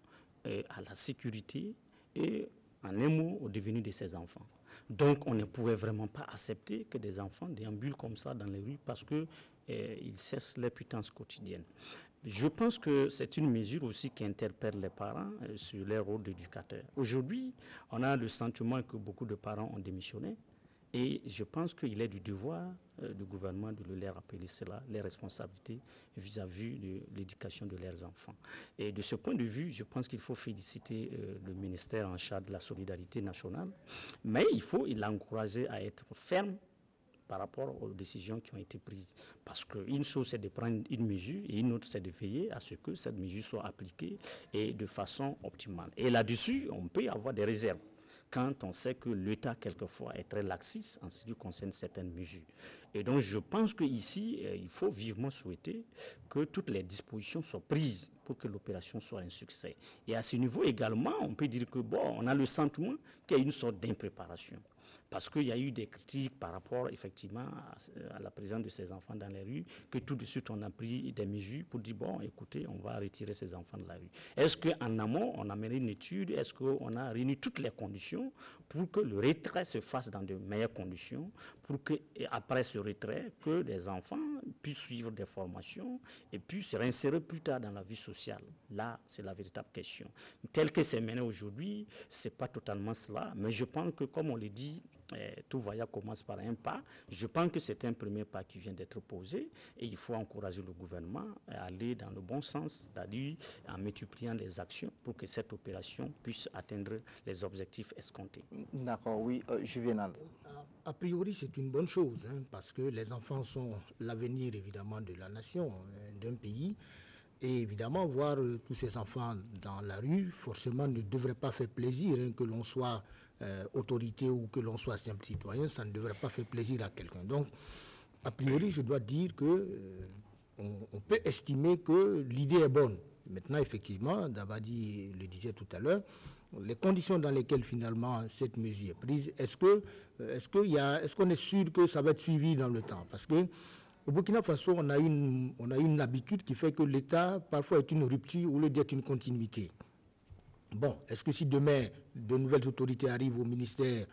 à la sécurité et, en un mot, au devenir de ces enfants. Donc, on ne pouvait vraiment pas accepter que des enfants déambulent comme ça dans les rues parce qu'ils eh, cessent les puissances quotidiennes. Je pense que c'est une mesure aussi qui interpelle les parents eh, sur leur rôle d'éducateur. Aujourd'hui, on a le sentiment que beaucoup de parents ont démissionné et je pense qu'il est du devoir euh, du gouvernement de leur rappeler cela, les responsabilités vis-à-vis de l'éducation de leurs enfants. Et de ce point de vue, je pense qu'il faut féliciter euh, le ministère en charge de la solidarité nationale, mais il faut l'encourager à être ferme par rapport aux décisions qui ont été prises. Parce qu'une chose, c'est de prendre une mesure et une autre, c'est de veiller à ce que cette mesure soit appliquée et de façon optimale. Et là-dessus, on peut avoir des réserves quand on sait que l'État, quelquefois, est très laxiste en ce qui concerne certaines mesures. Et donc, je pense qu'ici, eh, il faut vivement souhaiter que toutes les dispositions soient prises pour que l'opération soit un succès. Et à ce niveau également, on peut dire que, bon, on a le sentiment qu'il y a une sorte d'impréparation. parce qu'il y a eu des critiques par rapport effectivement à, à la présence de ces enfants dans les rues, que tout de suite on a pris des mesures pour dire bon, écoutez, on va retirer ces enfants de la rue. Est-ce qu'en amont, on a mené une étude, est-ce qu'on a réuni toutes les conditions pour que le retrait se fasse dans de meilleures conditions, pour que, après ce retrait, que les enfants puissent suivre des formations et puissent se réinsérer plus tard dans la vie sociale? Là, c'est la véritable question. Tel que c'est mené aujourd'hui, ce n'est pas totalement cela, mais je pense que, comme on le dit, Eh, tout voyage commence par un pas. Je pense que c'est un premier pas qui vient d'être posé et il faut encourager le gouvernement à aller dans le bon sens, c'est-à-dire en multipliant les actions pour que cette opération puisse atteindre les objectifs escomptés. D'accord, oui, euh, Juvenal. A, a priori, c'est une bonne chose hein, parce que les enfants sont l'avenir évidemment de la nation, hein, d'un pays. Et évidemment, voir euh, tous ces enfants dans la rue, forcément, ne devrait pas faire plaisir, hein, que l'on soit euh, autorité ou que l'on soit simple citoyen, ça ne devrait pas faire plaisir à quelqu'un. Donc, a priori, je dois dire que euh, on, on peut estimer que l'idée est bonne. Maintenant, effectivement, Dabadi le disait tout à l'heure, les conditions dans lesquelles finalement cette mesure est prise, est-ce que, est-ce qu'il y a, est-ce qu'on est sûr que ça va être suivi dans le temps? Parce que au Burkina Faso, on a une, on a une habitude qui fait que l'État, parfois, est une rupture au lieu d'être une continuité. Bon, est-ce que si demain, de nouvelles autorités arrivent au ministère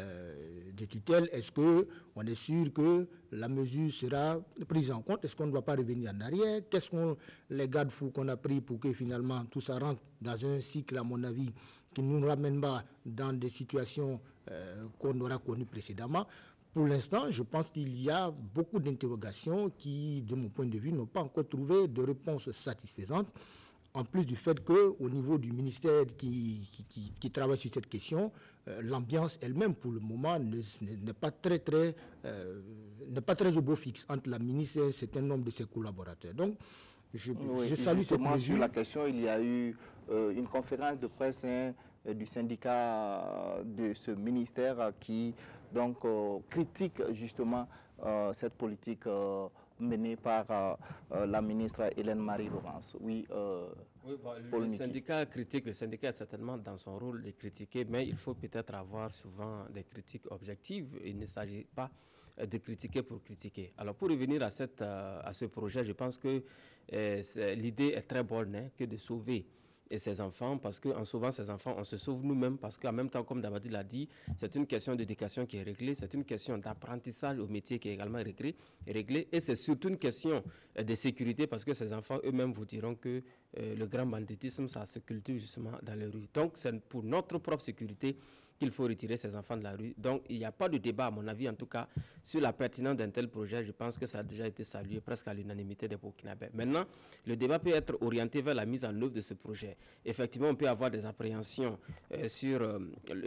euh, de tutelle, est-ce qu'on est sûr que la mesure sera prise en compte? Est-ce qu'on ne doit pas revenir en arrière? Qu'est-ce qu'on, les garde-fous qu'on a pris pour que finalement tout ça rentre dans un cycle, à mon avis, qui ne nous ramène pas dans des situations euh, qu'on aura connues précédemment? Pour l'instant, je pense qu'il y a beaucoup d'interrogations qui, de mon point de vue, n'ont pas encore trouvé de réponse satisfaisante. En plus du fait qu'au niveau du ministère qui, qui, qui, qui travaille sur cette question, euh, l'ambiance elle-même, pour le moment, n'est pas très, très, euh, n'est pas très au beau fixe entre la ministre et un certain nombre de ses collaborateurs. Donc, je, oui, je salue cette mesure. Sur la question, il y a eu euh, une conférence de presse hein, du syndicat de ce ministère qui donc euh, critique justement euh, cette politique euh, menée par euh, la ministre Hélène Marie Laurence. Oui, euh, oui bon, le, le syndicat critique, le syndicat est certainement dans son rôle de critiquer, mais il faut peut-être avoir souvent des critiques objectives. Il ne s'agit pas de critiquer pour critiquer. Alors pour revenir à, cette, à ce projet, je pense que euh, l'idée est très bonne hein, que de sauver et ses enfants, parce qu'en sauvant ses enfants, on se sauve nous-mêmes, parce qu'en même temps, comme Dabadi l'a dit, c'est une question d'éducation qui est réglée, c'est une question d'apprentissage au métier qui est également réglée, réglée et c'est surtout une question de sécurité, parce que ces enfants eux-mêmes vous diront que euh, le grand banditisme, ça se cultive justement dans les rues. Donc, c'est pour notre propre sécurité qu'il faut retirer ces enfants de la rue. Donc, il n'y a pas de débat, à mon avis, en tout cas, sur la pertinence d'un tel projet. Je pense que ça a déjà été salué presque à l'unanimité des Burkinabés. Maintenant, le débat peut être orienté vers la mise en œuvre de ce projet. Effectivement, on peut avoir des appréhensions euh, sur euh,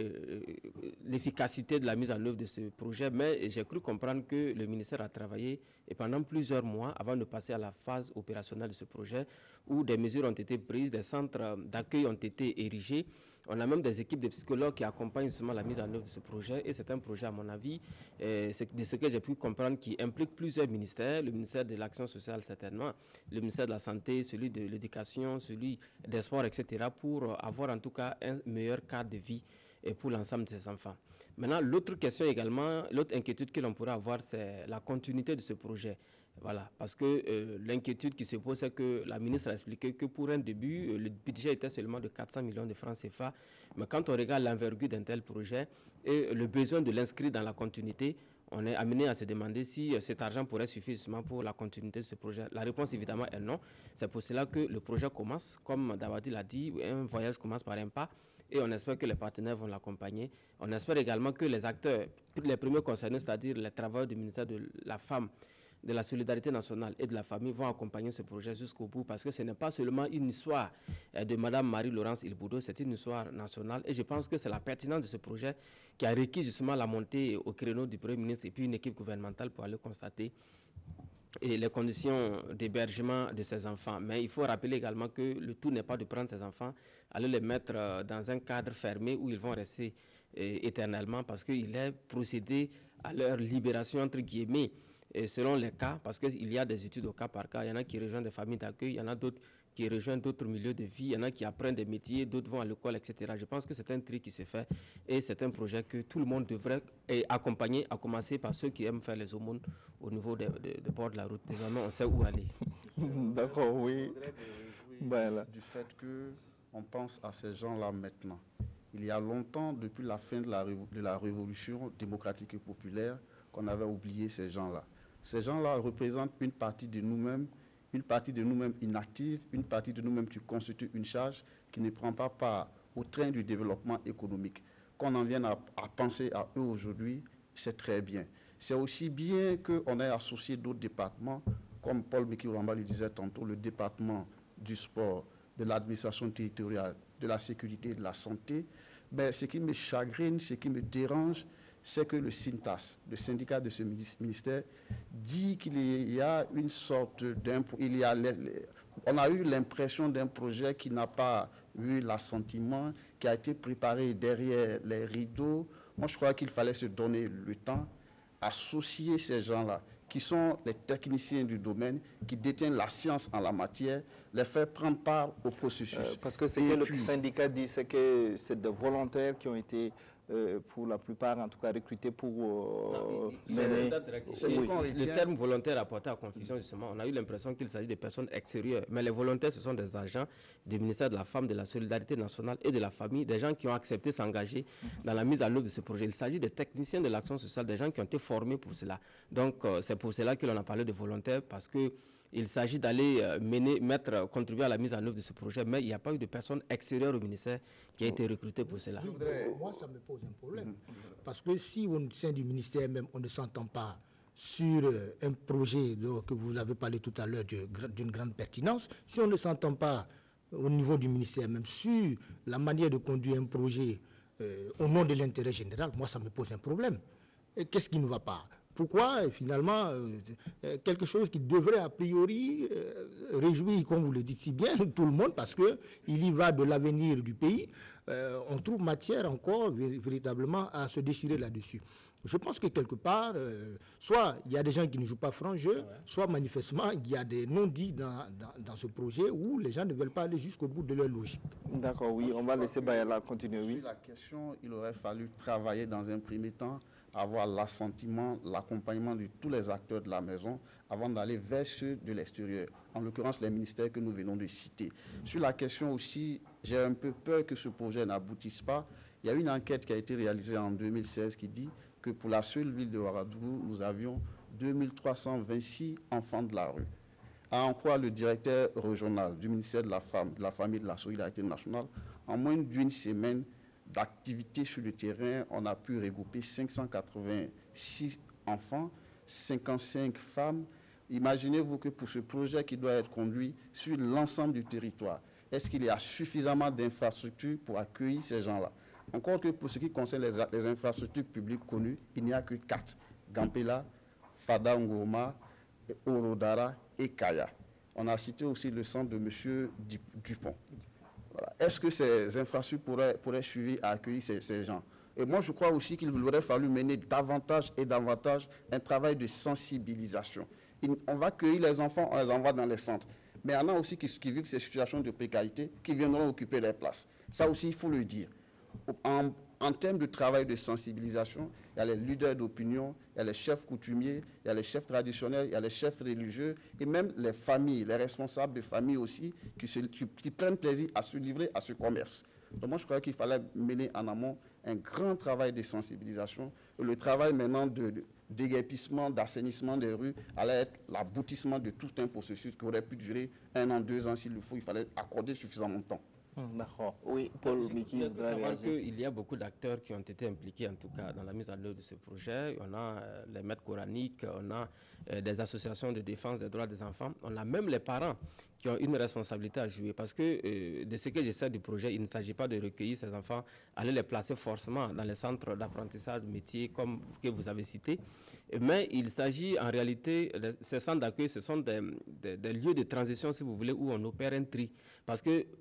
l'efficacité de la mise en œuvre de ce projet, mais j'ai cru comprendre que le ministère a travaillé et pendant plusieurs mois avant de passer à la phase opérationnelle de ce projet, où des mesures ont été prises, des centres d'accueil ont été érigés. On a même des équipes de psychologues qui accompagnent justement la mise en œuvre de ce projet. Et c'est un projet, à mon avis, euh, de ce que j'ai pu comprendre, qui implique plusieurs ministères. Le ministère de l'Action sociale, certainement, le ministère de la Santé, celui de l'Éducation, celui des Sports, et cetera, pour avoir en tout cas un meilleur cadre de vie et pour l'ensemble de ces enfants. Maintenant, l'autre question également, l'autre inquiétude que l'on pourrait avoir, c'est la continuité de ce projet. Voilà, parce que euh, l'inquiétude qui se pose, c'est que la ministre a expliqué que pour un début, euh, le budget était seulement de quatre cents millions de francs C F A. Mais quand on regarde l'envergure d'un tel projet et le besoin de l'inscrire dans la continuité, on est amené à se demander si euh, cet argent pourrait suffire justement pour la continuité de ce projet. La réponse, évidemment, est non. C'est pour cela que le projet commence, comme Dabadi l'a dit, un voyage commence par un pas. Et on espère que les partenaires vont l'accompagner. On espère également que les acteurs, les premiers concernés, c'est-à-dire les travailleurs du ministère de la Femme, de la solidarité nationale et de la famille vont accompagner ce projet jusqu'au bout, parce que ce n'est pas seulement une histoire de Mme Marie-Laurence Ilboudo, c'est une histoire nationale et je pense que c'est la pertinence de ce projet qui a requis justement la montée au créneau du Premier ministre et puis une équipe gouvernementale pour aller constater et les conditions d'hébergement de ces enfants. Mais il faut rappeler également que le tout n'est pas de prendre ces enfants, aller les mettre dans un cadre fermé où ils vont rester euh, éternellement, parce qu'il est procédé à leur libération entre guillemets, et selon les cas, parce qu'il y a des études au cas par cas, il y en a qui rejoignent des familles d'accueil, il y en a d'autres qui rejoignent d'autres milieux de vie, il y en a qui apprennent des métiers, d'autres vont à l'école, et cetera. Je pense que c'est un tri qui se fait et c'est un projet que tout le monde devrait accompagner, à commencer par ceux qui aiment faire les aumônes au niveau des de, de bords de la route. Désormais, on sait où aller. D'accord, oui. Je voudrais me réjouir Voilà. du fait qu'on pense à ces gens-là maintenant. Il y a longtemps, depuis la fin de la, de la révolution démocratique et populaire, qu'on avait oublié ces gens-là. Ces gens-là représentent une partie de nous-mêmes, une partie de nous-mêmes inactive, une partie de nous-mêmes qui constitue une charge qui ne prend pas part au train du développement économique. Qu'on en vienne à, à penser à eux aujourd'hui, c'est très bien. C'est aussi bien qu'on ait associé d'autres départements, comme Paul Miki-Ouramba le disait tantôt, le département du sport, de l'administration territoriale, de la sécurité et de la santé. Mais ce qui me chagrine, ce qui me dérange, c'est que le SYNTAS, le syndicat de ce ministère, dit qu'il y a une sorte d'impôt. Il y a les, les, on a eu l'impression d'un projet qui n'a pas eu l'assentiment, qui a été préparé derrière les rideaux. Moi, je crois qu'il fallait se donner le temps, associer ces gens-là, qui sont les techniciens du domaine, qui détiennent la science en la matière, les faire prendre part au processus. Euh, parce que ce que le syndicat dit, c'est que c'est des volontaires qui ont été, euh, pour la plupart, en tout cas, recrutés pour euh, non, mener... C'est ce qu'on retient. Le terme volontaire a porté à confusion, justement. On a eu l'impression qu'il s'agit de personnes extérieures. Mais les volontaires, ce sont des agents du ministère de la Femme, de la Solidarité nationale et de la Famille, des gens qui ont accepté de s'engager dans la mise en œuvre de ce projet. Il s'agit des techniciens de l'action sociale, des gens qui ont été formés pour cela. Donc, euh, c'est pour cela que l'on a parlé de volontaires, parce que il s'agit d'aller euh, mener, mettre, contribuer à la mise en œuvre de ce projet, mais il n'y a pas eu de personne extérieure au ministère qui a été recrutée pour cela. Voudrais... Moi, ça me pose un problème. Mm-hmm. Parce que si au sein du ministère même, on ne s'entend pas sur euh, un projet donc, que vous avez parlé tout à l'heure d'une grande pertinence, si on ne s'entend pas au niveau du ministère même sur la manière de conduire un projet euh, au nom de l'intérêt général, moi, ça me pose un problème. Et qu'est-ce qui ne va pas ? Pourquoi, finalement, euh, quelque chose qui devrait a priori euh, réjouir, comme vous le dites si bien, tout le monde, parce qu'il y va de l'avenir du pays, euh, on trouve matière encore vé véritablement à se déchirer là-dessus. Je pense que quelque part, euh, soit il y a des gens qui ne jouent pas franc jeu, ouais. soit manifestement il y a des non-dits dans, dans, dans ce projet où les gens ne veulent pas aller jusqu'au bout de leur logique. D'accord, oui, on va laisser Bayala continuer. Oui. Sur la question, il aurait fallu travailler dans un premier temps, avoir l'assentiment, l'accompagnement de tous les acteurs de la maison avant d'aller vers ceux de l'extérieur, en l'occurrence les ministères que nous venons de citer. Sur la question aussi, j'ai un peu peur que ce projet n'aboutisse pas. Il y a une enquête qui a été réalisée en deux mille seize qui dit que pour la seule ville de Ouagadougou, nous avions deux mille trois cent vingt-six enfants de la rue. À en croire le directeur régional du ministère de la Femme, de la Famille et de la Solidarité nationale, en moins d'une semaine d'activité sur le terrain, on a pu regrouper cinq cent quatre-vingt-six enfants, cinquante-cinq femmes. Imaginez-vous que pour ce projet qui doit être conduit sur l'ensemble du territoire, est-ce qu'il y a suffisamment d'infrastructures pour accueillir ces gens-là? Encore que pour ce qui concerne les, les infrastructures publiques connues, il n'y a que quatre. Gampela, Fada Ngoma, Orodara et Kaya. On a cité aussi le centre de M. Dupont. Voilà. Est-ce que ces infrastructures pourraient, pourraient suivre à accueillir ces, ces gens? Et moi, je crois aussi qu'il aurait fallu mener davantage et davantage un travail de sensibilisation. Il, on va accueillir les enfants, on les envoie dans les centres. Mais il y en a aussi qui, qui vivent ces situations de précarité, qui viendront occuper les places. Ça aussi, il faut le dire. En, en termes de travail de sensibilisation, il y a les leaders d'opinion, il y a les chefs coutumiers, il y a les chefs traditionnels, il y a les chefs religieux et même les familles, les responsables de familles aussi qui, se, qui, qui prennent plaisir à se livrer à ce commerce. Donc moi, je crois qu'il fallait mener en amont un grand travail de sensibilisation. Et le travail maintenant de, de déguerpissement, d'assainissement des rues allait être l'aboutissement de tout un processus qui aurait pu durer un an, deux ans s'il le faut. Il fallait accorder suffisamment de temps. D'accord. Oui, Paul Miki. Il faut savoir qu'il y a beaucoup d'acteurs qui ont été impliqués, en tout cas, dans la mise en œuvre de ce projet. On a euh, les maîtres coraniques, on a euh, des associations de défense des droits des enfants, on a même les parents qui ont une responsabilité à jouer. Parce que euh, de ce que je sais du projet, il ne s'agit pas de recueillir ces enfants, aller les placer forcément dans les centres d'apprentissage de métiers comme que vous avez cité. Mais il s'agit en réalité, ces centres d'accueil, ce sont des, des, des lieux de transition, si vous voulez, où on opère un tri. Parce que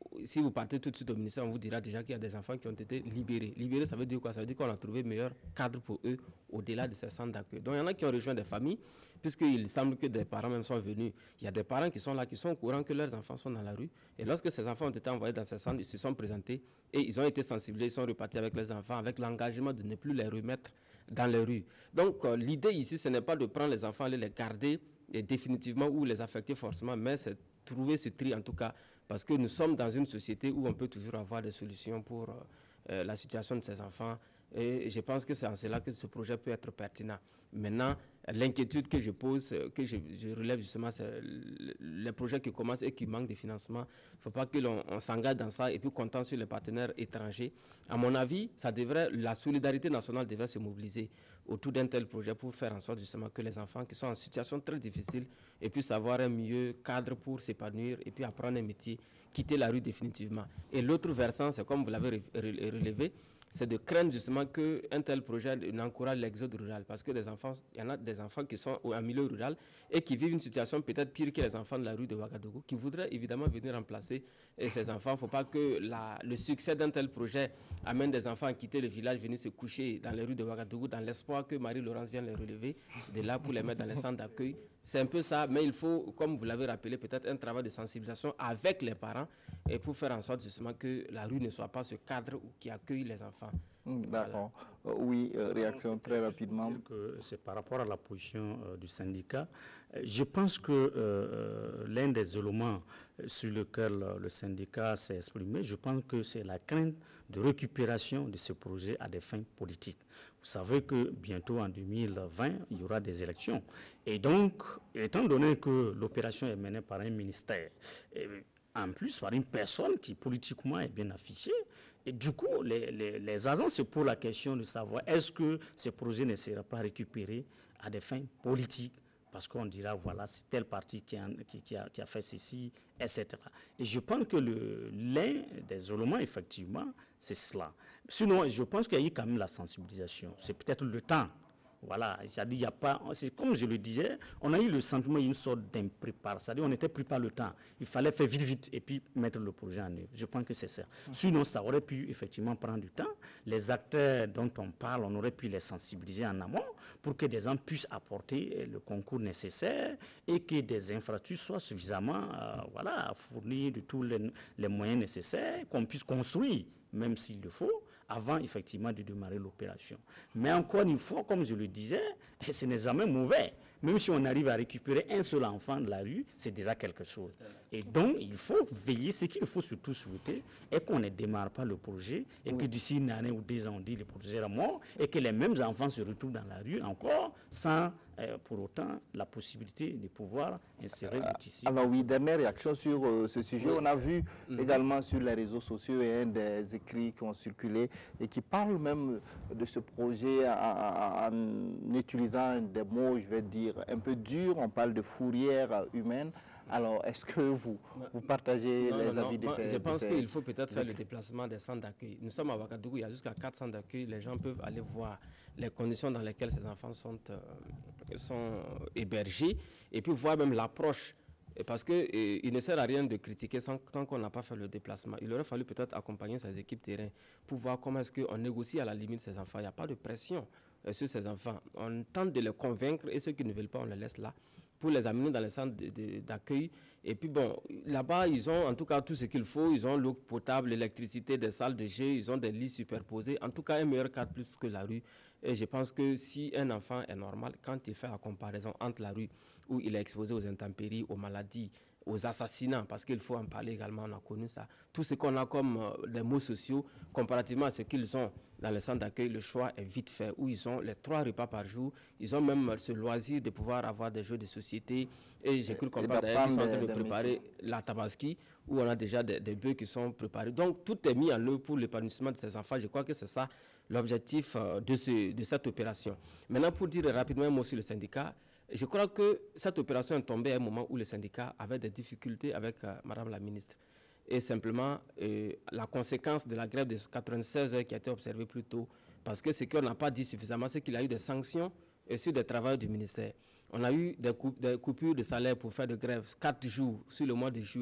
si vous partez tout de suite au ministère, on vous dira déjà qu'il y a des enfants qui ont été libérés. Libérés, ça veut dire quoi? Ça veut dire qu'on a trouvé meilleur cadre pour eux au-delà de ces centres d'accueil. Donc il y en a qui ont rejoint des familles, puisqu'il semble que des parents même sont venus. Il y a des parents qui sont là, qui sont au courant que leurs enfants sont dans la rue. Et lorsque ces enfants ont été envoyés dans ces centres, ils se sont présentés et ils ont été sensibilisés, ils sont repartis avec les enfants, avec l'engagement de ne plus les remettre dans les rues. Donc euh, l'idée ici, ce n'est pas de prendre les enfants, aller les garder et définitivement ou les affecter forcément, mais c'est trouver ce tri en tout cas, parce que nous sommes dans une société où on peut toujours avoir des solutions pour euh, la situation de ces enfants. Et je pense que c'est en cela que ce projet peut être pertinent. Maintenant, l'inquiétude que je pose, que je, je relève justement, c'est les projets qui commencent et qui manquent de financement. Il ne faut pas que l'on s'engage dans ça et puis comptant sur les partenaires étrangers. À mon avis, ça devrait, la solidarité nationale devrait se mobiliser autour d'un tel projet pour faire en sorte justement que les enfants qui sont en situation très difficile et puissent avoir un mieux cadre pour s'épanouir et puis apprendre un métier, quitter la rue définitivement. Et l'autre versant, c'est comme vous l'avez relevé, c'est de craindre justement qu'un tel projet n'encourage l'exode rural. Parce que des enfants, il y en a des enfants qui sont en milieu rural et qui vivent une situation peut-être pire que les enfants de la rue de Ouagadougou, qui voudraient évidemment venir remplacer et ces enfants. Il ne faut pas que la, le succès d'un tel projet amène des enfants à quitter le village, venir se coucher dans les rues de Ouagadougou, dans l'espoir que Marie-Laurence vienne les relever de là pour les mettre dans les centres d'accueil. C'est un peu ça, mais il faut, comme vous l'avez rappelé, peut-être un travail de sensibilisation avec les parents et pour faire en sorte justement que la rue ne soit pas ce cadre qui accueille les enfants. D'accord. Voilà. Euh, oui, euh, réaction très rapidement. C'est par rapport à la position euh, du syndicat. Je pense que euh, l'un des éléments sur lequel le syndicat s'est exprimé, je pense que c'est la crainte de récupération de ce projet à des fins politiques. Vous savez que bientôt en deux mille vingt, il y aura des élections. Et donc, étant donné que l'opération est menée par un ministère, et en plus par une personne qui politiquement est bien affichée, et du coup, les, les, les agents se posent la question de savoir est-ce que ce projet ne sera pas récupéré à des fins politiques, parce qu'on dira, voilà, c'est tel parti qui a, qui, qui, a, qui a fait ceci, et cetera. Et je pense que l'un des éléments, effectivement, c'est cela. Sinon, je pense qu'il y a eu quand même la sensibilisation. C'est peut-être le temps. Voilà, il y a pas, c'est comme je le disais, on a eu le sentiment d'une sorte d'impréparation. C'est-à-dire on n'était plus pas le temps. Il fallait faire vite, vite et puis mettre le projet en œuvre. Je pense que c'est ça. Mmh. Sinon, ça aurait pu effectivement prendre du temps. Les acteurs dont on parle, on aurait pu les sensibiliser en amont pour que des gens puissent apporter le concours nécessaire et que des infrastructures soient suffisamment euh, voilà, fournies de tous les, les moyens nécessaires, qu'on puisse construire, même s'il le faut, avant effectivement de démarrer l'opération. Mais encore une fois, comme je le disais, ce n'est jamais mauvais. Même si on arrive à récupérer un seul enfant de la rue, c'est déjà quelque chose. Et donc, il faut veiller, ce qu'il faut surtout souhaiter, est qu'on ne démarre pas le projet et oui. que d'ici une année ou deux ans, on dit le projet est mort et que les mêmes enfants se retrouvent dans la rue encore sans euh, pour autant la possibilité de pouvoir insérer le tissu. Alors oui, dernière réaction sur euh, ce sujet. Oui. On a vu mmh. également sur les réseaux sociaux et un des écrits qui ont circulé et qui parlent même de ce projet en, en utilisant des mots, je vais dire, un peu durs. On parle de fourrière humaine. Alors, est-ce que vous, vous partagez non, les non, avis non. de ces... Je pense qu'il faut peut-être faire le déplacement des centres d'accueil. Nous sommes à Ouagadougou, il y a jusqu'à quatre centres d'accueil. Les gens peuvent aller voir les conditions dans lesquelles ces enfants sont, euh, sont hébergés et puis voir même l'approche. Parce qu'il euh, ne sert à rien de critiquer sans, tant qu'on n'a pas fait le déplacement. Il aurait fallu peut-être accompagner ces équipes terrain pour voir comment est-ce qu'on négocie à la limite ces enfants. Il n'y a pas de pression euh, sur ces enfants. On tente de les convaincre et ceux qui ne veulent pas, on les laisse là, pour les amener dans les centres d'accueil. Et puis bon, là-bas, ils ont en tout cas tout ce qu'il faut. Ils ont l'eau potable, l'électricité, des salles de jeu, ils ont des lits superposés. En tout cas, un meilleur cadre plus que la rue. Et je pense que si un enfant est normal, quand il fait la comparaison entre la rue, où il est exposé aux intempéries, aux maladies, aux assassinats, parce qu'il faut en parler également, on a connu ça. Tout ce qu'on a comme euh, des mots sociaux, comparativement à ce qu'ils ont dans le centre d'accueil, le choix est vite fait, où ils ont les trois repas par jour. Ils ont même ce loisir de pouvoir avoir des jeux de société. Et j'ai cru comprendre d'ailleurs qu'ils sont en train de, de préparer métiers. La tabaski, où on a déjà des, des bœufs qui sont préparés. Donc tout est mis en œuvre pour l'épanouissement de ces enfants. Je crois que c'est ça l'objectif euh, de, ce, de cette opération. Maintenant, pour dire rapidement un mot sur le syndicat, je crois que cette opération est tombée à un moment où le syndicat avait des difficultés avec euh, Madame la ministre. Et simplement, euh, la conséquence de la grève de quatre-vingt-seize heures qui a été observée plus tôt, parce que ce qu'on n'a pas dit suffisamment, c'est qu'il y a eu des sanctions euh, sur des travailleurs du ministère. On a eu des, coup, des coupures de salaire pour faire de grève, quatre jours sur le mois de juillet.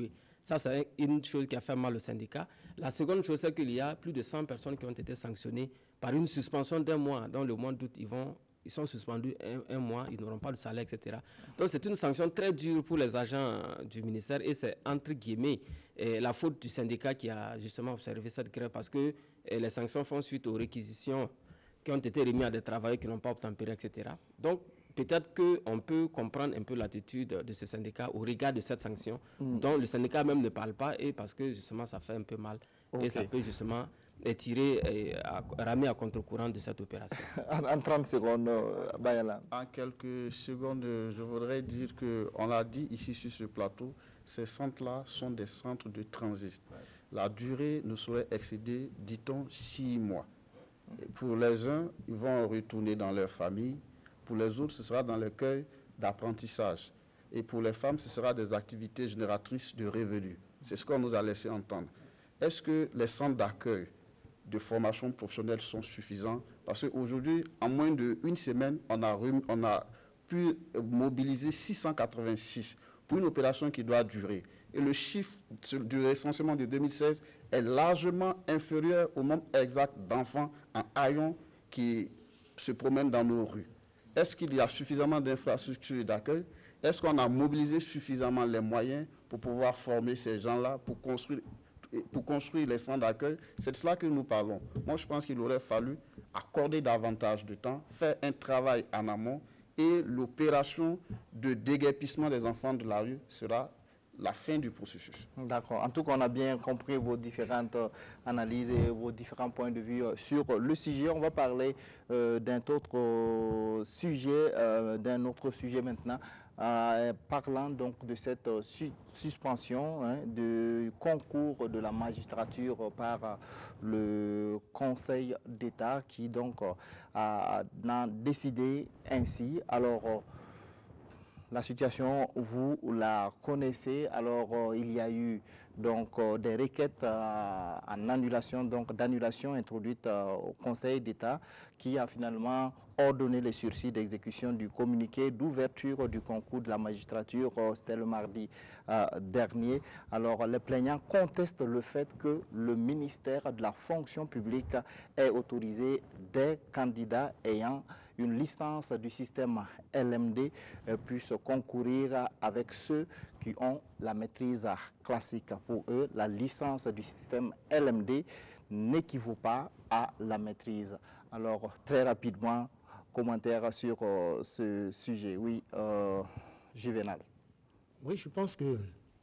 Ça, c'est une chose qui a fait mal au syndicat. La seconde chose, c'est qu'il y a plus de cent personnes qui ont été sanctionnées par une suspension d'un mois. Dans le mois d'août, ils vont... Ils sont suspendus un, un mois, ils n'auront pas de salaire, et cetera. Donc, c'est une sanction très dure pour les agents du ministère et c'est, entre guillemets, eh, la faute du syndicat qui a justement observé cette grève parce que eh, les sanctions font suite aux réquisitions qui ont été remises à des travailleurs qui n'ont pas obtempéré, et cetera. Donc, peut-être qu'on peut comprendre un peu l'attitude de ce syndicat au regard de cette sanction, mmh. dont le syndicat même ne parle pas et parce que justement, ça fait un peu mal okay. et ça peut justement... et tirer et à, ramer à contre-courant de cette opération. En trente secondes, euh, Bayala. En quelques secondes, je voudrais dire qu'on l'a dit ici sur ce plateau, ces centres-là sont des centres de transit. Ouais. La durée ne saurait excéder, dit-on, six mois. Et pour les uns, ils vont retourner dans leur famille. Pour les autres, ce sera dans le cueil d'apprentissage. Et pour les femmes, ce sera des activités génératrices de revenus. C'est ce qu'on nous a laissé entendre. Est-ce que les centres d'accueil de formation professionnelle sont suffisants? Parce qu'aujourd'hui, en moins d'une semaine, on a, on a pu mobiliser six cent quatre-vingt-six pour une opération qui doit durer. Et le chiffre du recensement de deux mille seize est largement inférieur au nombre exact d'enfants en haillons qui se promènent dans nos rues. Est-ce qu'il y a suffisamment d'infrastructures d'accueil? Est-ce qu'on a mobilisé suffisamment les moyens pour pouvoir former ces gens-là, pour construire pour construire les centres d'accueil? C'est de cela que nous parlons. Moi, je pense qu'il aurait fallu accorder davantage de temps, faire un travail en amont et l'opération de déguerpissement des enfants de la rue sera la fin du processus. D'accord. En tout cas, on a bien compris vos différentes analyses et vos différents points de vue sur le sujet. On va parler euh, d'un autre euh, sujet, euh, d'un autre sujet maintenant. Euh, parlant donc de cette euh, su suspension hein, du concours de la magistrature par euh, le Conseil d'État qui donc euh, a, a décidé ainsi. Alors, euh, la situation, vous la connaissez. Alors, euh, il y a eu donc euh, des requêtes euh, en annulation, donc d'annulation introduites euh, au Conseil d'État qui a finalement ordonné les sursis d'exécution du communiqué d'ouverture du concours de la magistrature. Euh, C'était le mardi euh, dernier. Alors, les plaignants contestent le fait que le ministère de la fonction publique ait autorisé des candidats ayant une licence du système L M D euh, puisse concourir avec ceux qui ont la maîtrise classique. Pour eux, la licence du système L M D n'équivaut pas à la maîtrise. Alors, très rapidement, commentaire sur euh, ce sujet. Oui, euh, Juvenal. Oui, je pense que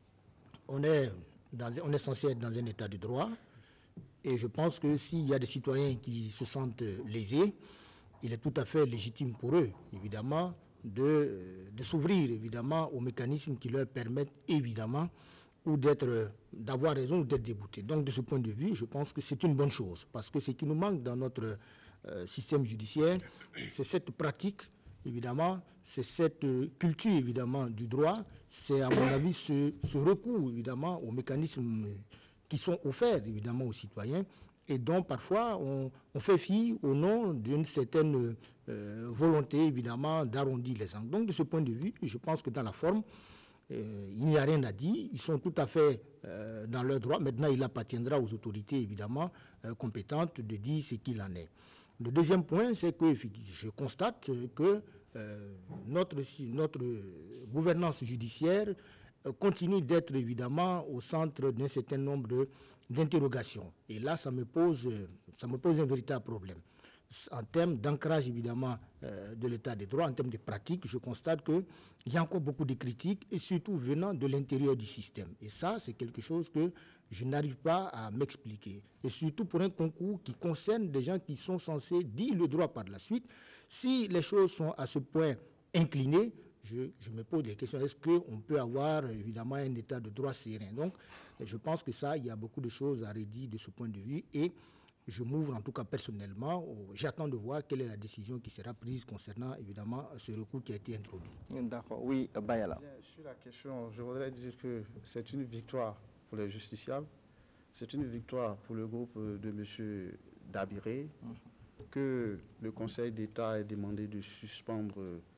on est, dans, on est censé être dans un état de droit. Et je pense que s'il y a des citoyens qui se sentent lésés, il est tout à fait légitime pour eux, évidemment, de, de s'ouvrir, évidemment, aux mécanismes qui leur permettent, évidemment, ou d'être, d'avoir raison ou d'être déboutés. Donc, de ce point de vue, je pense que c'est une bonne chose, parce que ce qui nous manque dans notre euh, système judiciaire, c'est cette pratique, évidemment, c'est cette culture, évidemment, du droit, c'est, à mon avis, ce, ce recours, évidemment, aux mécanismes qui sont offerts, évidemment, aux citoyens, et dont parfois on, on fait fi au nom d'une certaine euh, volonté, évidemment, d'arrondir les angles. Donc, de ce point de vue, je pense que dans la forme, euh, il n'y a rien à dire. Ils sont tout à fait euh, dans leur droit. Maintenant, il appartiendra aux autorités, évidemment, euh, compétentes de dire ce qu'il en est. Le deuxième point, c'est que je constate que euh, notre, notre gouvernance judiciaire euh, continue d'être, évidemment, au centre d'un certain nombre de d'interrogation. Et là, ça me pose, ça me pose un véritable problème. En termes d'ancrage, évidemment, euh, de l'état des droits, en termes de pratique, je constate qu'il y a encore beaucoup de critiques, et surtout venant de l'intérieur du système. Et ça, c'est quelque chose que je n'arrive pas à m'expliquer. Et surtout pour un concours qui concerne des gens qui sont censés dire le droit par la suite. Si les choses sont à ce point inclinées, Je, je me pose des questions. Est-ce qu'on peut avoir, évidemment, un état de droit serein? Donc, je pense que ça, il y a beaucoup de choses à redire de ce point de vue. Et je m'ouvre, en tout cas personnellement, j'attends de voir quelle est la décision qui sera prise concernant, évidemment, ce recours qui a été introduit. D'accord. Oui, Bayala. Sur la question, je voudrais dire que c'est une victoire pour les justiciables. C'est une victoire pour le groupe de M. Dabiré, mmh. que le Conseil d'État ait demandé de suspendre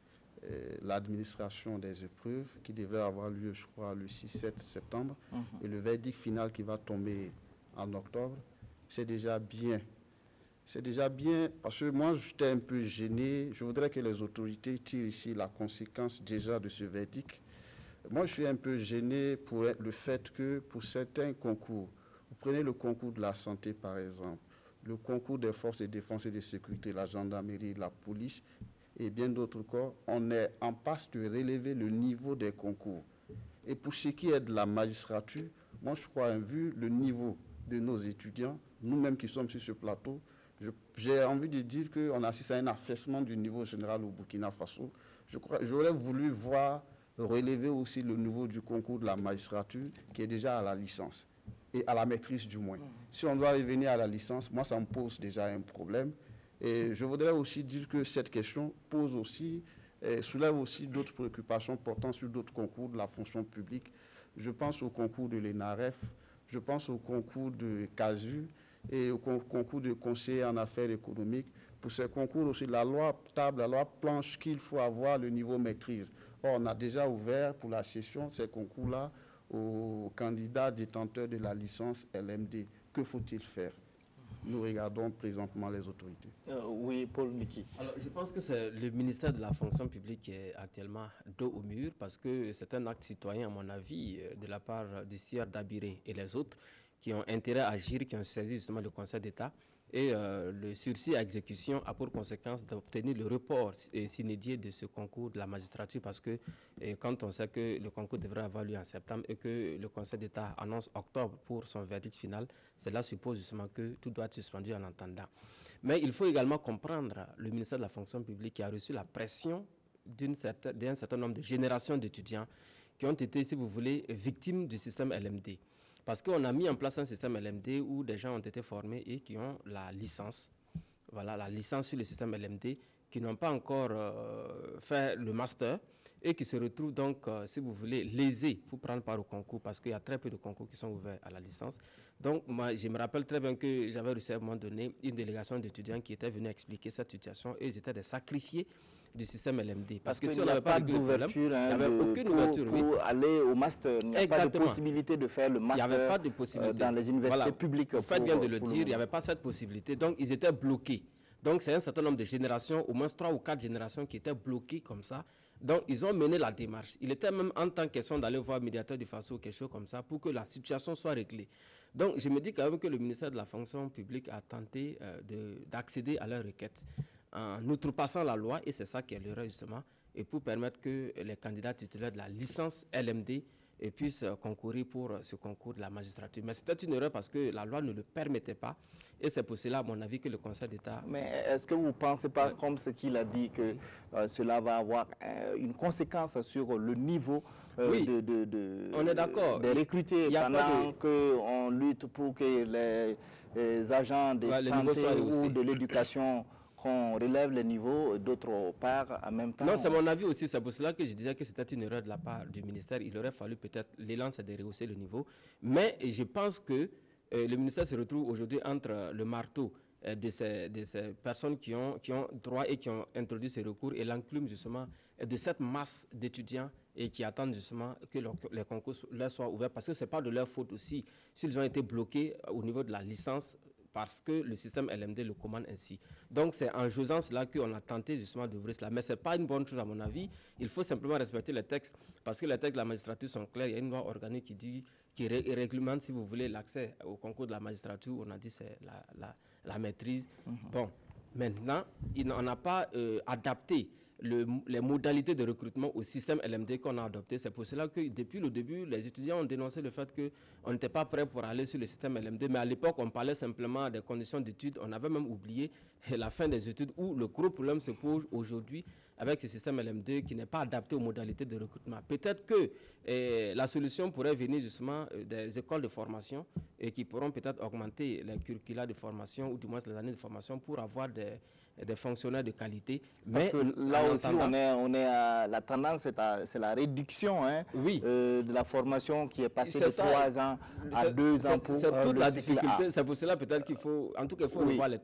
euh, l'administration des épreuves qui devrait avoir lieu, je crois, le six sept septembre, mm-hmm. et le verdict final qui va tomber en octobre, c'est déjà bien. C'est déjà bien parce que moi, j'étais un peu gêné. Je voudrais que les autorités tirent ici la conséquence déjà de ce verdict. Moi, je suis un peu gêné pour le fait que pour certains concours, vous prenez le concours de la santé par exemple, le concours des forces de défense et de sécurité, la gendarmerie, la police et bien d'autres corps, on est en passe de relever le niveau des concours. Et pour ce qui est de la magistrature, moi, je crois, vu le niveau de nos étudiants, nous-mêmes qui sommes sur ce plateau, j'ai envie de dire qu'on assiste à un affaissement du niveau général au Burkina Faso. Je crois, j'aurais voulu voir relever aussi le niveau du concours de la magistrature qui est déjà à la licence et à la maîtrise du moins. Si on doit revenir à la licence, moi ça me pose déjà un problème. Et je voudrais aussi dire que cette question pose aussi, eh, soulève aussi d'autres préoccupations portant sur d'autres concours de la fonction publique. Je pense au concours de l'ENAREF, je pense au concours de CASU, et au concours de conseiller en affaires économiques. Pour ces concours aussi, la loi table, la loi planche qu'il faut avoir le niveau maîtrise. Or, on a déjà ouvert pour la session ces concours-là aux candidats détenteurs de la licence L M D. Que faut-il faire? Nous regardons présentement les autorités. Euh, oui, Paul Niki. Alors, je pense que c'est le ministère de la fonction publique qui est actuellement dos au mur parce que c'est un acte citoyen, à mon avis, de la part du sieur Dabiré et les autres qui ont intérêt à agir, qui ont saisi justement le Conseil d'État. Et euh, le sursis à exécution a pour conséquence d'obtenir le report sine-die de ce concours de la magistrature parce que et quand on sait que le concours devrait avoir lieu en septembre et que le Conseil d'État annonce octobre pour son verdict final, cela suppose justement que tout doit être suspendu en attendant. Mais il faut également comprendre le ministère de la fonction publique qui a reçu la pression d'une certaine, d'un certain nombre de générations d'étudiants qui ont été, si vous voulez, victimes du système L M D. Parce qu'on a mis en place un système L M D où des gens ont été formés et qui ont la licence, voilà, la licence sur le système L M D, qui n'ont pas encore euh, fait le master et qui se retrouvent donc, euh, si vous voulez, lésés pour prendre part au concours parce qu'il y a très peu de concours qui sont ouverts à la licence. Donc, moi, je me rappelle très bien que j'avais reçu à un moment donné une délégation d'étudiants qui étaient venus expliquer cette situation et ils étaient des sacrifiés du système L M D. Parce, Parce que, que si on n'avait pas d'ouverture, hein, il n'y avait aucune ouverture pour, oui. pour aller au master. Il n'y a pas de possibilité de faire le master. Il n'y avait pas de possibilité. Euh, dans les universités voilà. publiques. Vous faites bien de le dire, il n'y avait pas cette possibilité. Donc, ils étaient bloqués. Donc, c'est un certain nombre de générations, au moins trois ou quatre générations qui étaient bloquées comme ça. Donc, ils ont mené la démarche. Il était même en tant que question d'aller voir le médiateur du Faso ou quelque chose comme ça pour que la situation soit réglée. Donc, je me dis quand même que le ministère de la fonction publique a tenté euh, d'accéder à leur requête en outrepassant la loi, et c'est ça qui est l'erreur justement, et pour permettre que les candidats titulaires de la licence L M D et puissent concourir pour ce concours de la magistrature. Mais c'était une erreur parce que la loi ne le permettait pas. Et c'est pour cela, à mon avis, que le Conseil d'État... Mais est-ce que vous ne pensez pas, ouais. comme ce qu'il a dit, que euh, cela va avoir euh, une conséquence sur le niveau euh, oui. de, de, de, on est d'accord. des recrutés pendant de... qu'on lutte pour que les, les agents de ouais, santé ou de l'éducation... qu'on relève les niveaux, d'autre part, en même temps... Non, c'est mon avis aussi. C'est pour cela que je disais que c'était une erreur de la part du ministère. Il aurait fallu peut-être, l'élan, c'est de rehausser le niveau. Mais je pense que euh, le ministère se retrouve aujourd'hui entre le marteau euh, de, ces, de ces personnes qui ont, qui ont droit et qui ont introduit ce recours et l'enclume justement de cette masse d'étudiants et qui attendent justement que leur, les concours leur soient ouverts parce que ce n'est pas de leur faute aussi. S'ils ont été bloqués au niveau de la licence, parce que le système L M D le commande ainsi. Donc, c'est en faisant cela qu'on a tenté justement d'ouvrir cela. Mais ce n'est pas une bonne chose à mon avis. Il faut simplement respecter les textes, parce que les textes de la magistrature sont clairs. Il y a une loi organique qui dit, qui ré réglemente, si vous voulez, l'accès au concours de la magistrature. On a dit c'est la, la, la maîtrise. Mm-hmm. Bon, maintenant, il, on n'a pas euh, adapté Le, les modalités de recrutement au système L M D qu'on a adopté. C'est pour cela que depuis le début, les étudiants ont dénoncé le fait qu'on n'était pas prêt pour aller sur le système L M D, mais à l'époque, on parlait simplement des conditions d'études. On avait même oublié la fin des études où le gros problème se pose aujourd'hui avec ce système L M D qui n'est pas adapté aux modalités de recrutement. Peut-être que eh, la solution pourrait venir justement euh, des écoles de formation et qui pourront peut-être augmenter les curricula de formation ou du moins les années de formation pour avoir des des fonctionnaires de qualité. Parce mais que là aussi, on est, on est à, la tendance, c'est la réduction hein, oui. euh, de la formation qui est passée de trois ans à deux ans pour C'est toute la difficulté. C'est pour cela peut-être qu'il faut, en tout cas, il faut oui. revoir les textes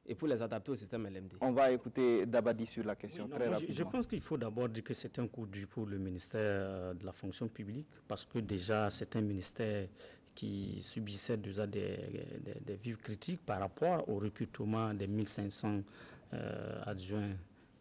et pour les adapter au système L M D. On va écouter Dabadi sur la question, oui, non, très moi, rapidement. Je, je pense qu'il faut d'abord dire que c'est un coup dur pour le ministère de la fonction publique, parce que déjà, c'est un ministère qui subissait déjà des, des, des vives critiques par rapport au recrutement des mille cinq cents euh, adjoints,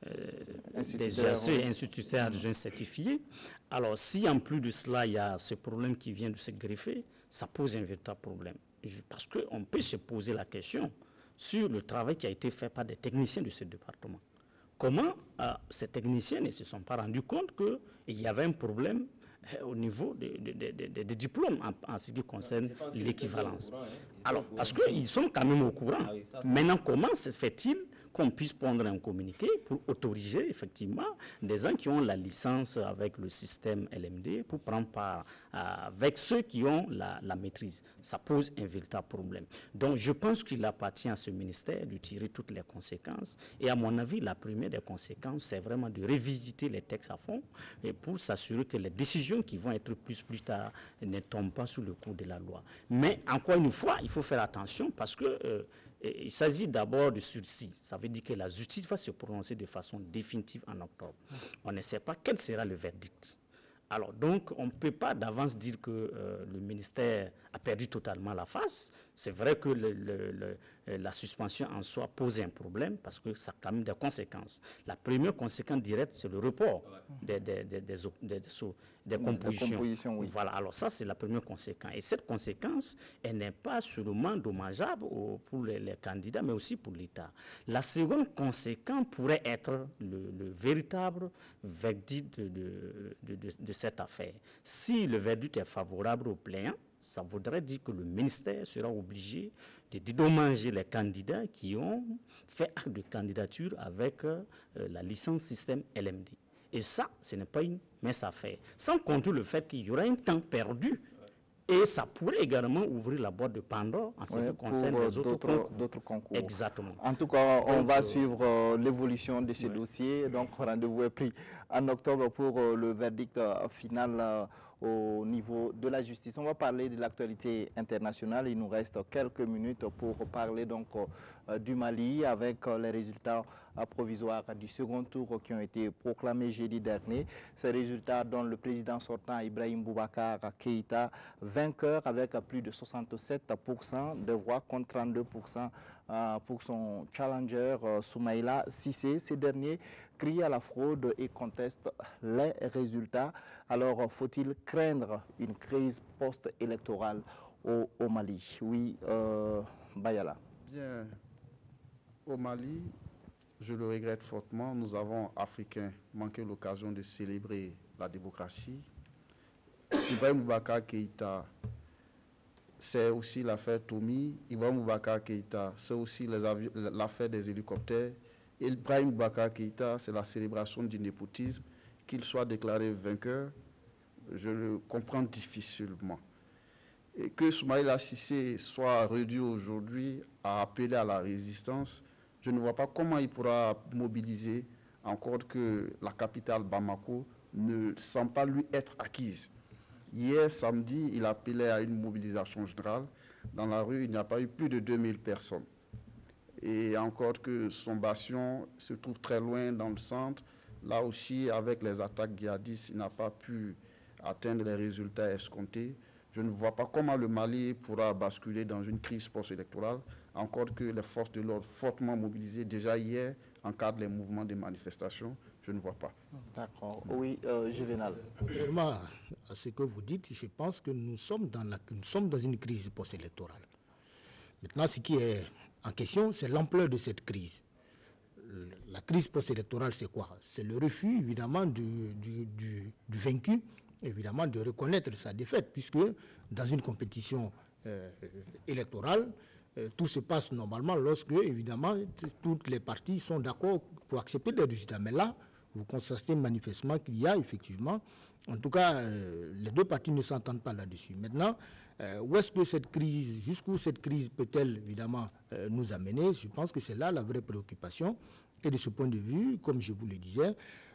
euh, des G A C et instituteurs adjoints certifiés. Alors, si en plus de cela, il y a ce problème qui vient de se greffer, ça pose un véritable problème. Je, parce qu'on peut se poser la question sur le travail qui a été fait par des techniciens de ce département. Comment euh, ces techniciens ne se sont pas rendus compte qu'il y avait un problème euh, au niveau des de, de, de, de, de diplômes en, en ce qui concerne l'équivalence. Hein. Alors, parce qu'ils sont quand même au courant. Ah oui, ça, maintenant, comment se fait-il qu'on puisse prendre un communiqué pour autoriser effectivement des gens qui ont la licence avec le système L M D pour prendre part euh, avec ceux qui ont la, la maîtrise. Ça pose un véritable problème. Donc je pense qu'il appartient à ce ministère de tirer toutes les conséquences. Et à mon avis, la première des conséquences, c'est vraiment de revisiter les textes à fond et pour s'assurer que les décisions qui vont être prises plus tard ne tombent pas sous le coup de la loi. Mais encore une fois, il faut faire attention parce que euh, Et il s'agit d'abord de sursis. Ça veut dire que la justice va se prononcer de façon définitive en octobre. On ne sait pas quel sera le verdict. Alors donc, on ne peut pas d'avance dire que euh, le ministère a perdu totalement la face. C'est vrai que le, le, le, la suspension en soi pose un problème parce que ça a quand même des conséquences. La première conséquence directe, c'est le report des, des, des, des, des, des, des compositions. Des compositions oui. Voilà, alors ça, c'est la première conséquence. Et cette conséquence, elle n'est pas seulement dommageable au, pour les, les candidats, mais aussi pour l'État. La seconde conséquence pourrait être le, le véritable verdict de, de, de, de, de cette affaire. Si le verdict est favorable au plaignant, ça voudrait dire que le ministère sera obligé de dédommager les candidats qui ont fait acte de candidature avec euh, la licence système L M D. Et ça, ce n'est pas une mince affaire. Sans compter le fait qu'il y aura un temps perdu. Et ça pourrait également ouvrir la boîte de Pandore en ce ouais, qui concerne pour, les autres concours. d'autres concours. Exactement. En tout cas, on Donc, va euh, suivre euh, l'évolution de ces ouais. dossiers. Donc, rendez-vous est pris en octobre pour euh, le verdict euh, final euh, au niveau de la justice. On va parler de l'actualité internationale. Il nous reste quelques minutes pour parler donc euh, du Mali avec euh, les résultats euh, provisoires du second tour qui ont été proclamés jeudi dernier. Ces résultats dont le président sortant Ibrahim Boubacar Keïta vainqueur avec plus de soixante-sept pour cent de voix contre trente-deux pour cent euh, pour son challenger euh, Soumaïla Cissé. Ces derniers crient à la fraude et contestent les résultats. Alors, faut-il craindre une crise post-électorale au, au Mali? Oui, euh, Bayala. Bien, au Mali, je le regrette fortement, nous avons, Africains, manqué l'occasion de célébrer la démocratie. Ibrahim Boubacar Keïta, c'est aussi l'affaire Tomi. Ibrahim Boubacar Keïta, c'est aussi l'affaire des hélicoptères. Et Ibrahim Boubacar Keïta, c'est la célébration du népotisme. Qu'il soit déclaré vainqueur, je le comprends difficilement. Et que Soumaïla Cissé soit réduit aujourd'hui à appeler à la résistance, je ne vois pas comment il pourra mobiliser, encore que la capitale Bamako ne semble pas lui être acquise. Hier, samedi, il appelait à une mobilisation générale. Dans la rue, il n'y a pas eu plus de deux mille personnes. Et encore que son bastion se trouve très loin dans le centre. Là aussi, avec les attaques djihadistes, il n'a pas pu atteindre les résultats escomptés. Je ne vois pas comment le Mali pourra basculer dans une crise post-électorale, encore que les forces de l'ordre fortement mobilisées déjà hier encadrent les mouvements de manifestation. Je ne vois pas. D'accord. Oui, euh, Juvenal. Contrairement à ce que vous dites, je pense que nous sommes dans, la, nous sommes dans une crise post-électorale. Maintenant, ce qui est en question, c'est l'ampleur de cette crise. La crise post-électorale, c'est quoi? C'est le refus, évidemment, du, du, du, du vaincu, évidemment, de reconnaître sa défaite, puisque dans une compétition euh, électorale, euh, tout se passe normalement lorsque, évidemment, toutes les parties sont d'accord pour accepter les résultats. Mais là, vous constatez manifestement qu'il y a effectivement, en tout cas, euh, les deux parties ne s'entendent pas là-dessus. Maintenant, euh, où est-ce que cette crise, jusqu'où cette crise peut-elle évidemment euh, nous amener? Je pense que c'est là la vraie préoccupation. Et de ce point de vue, comme je vous le disais,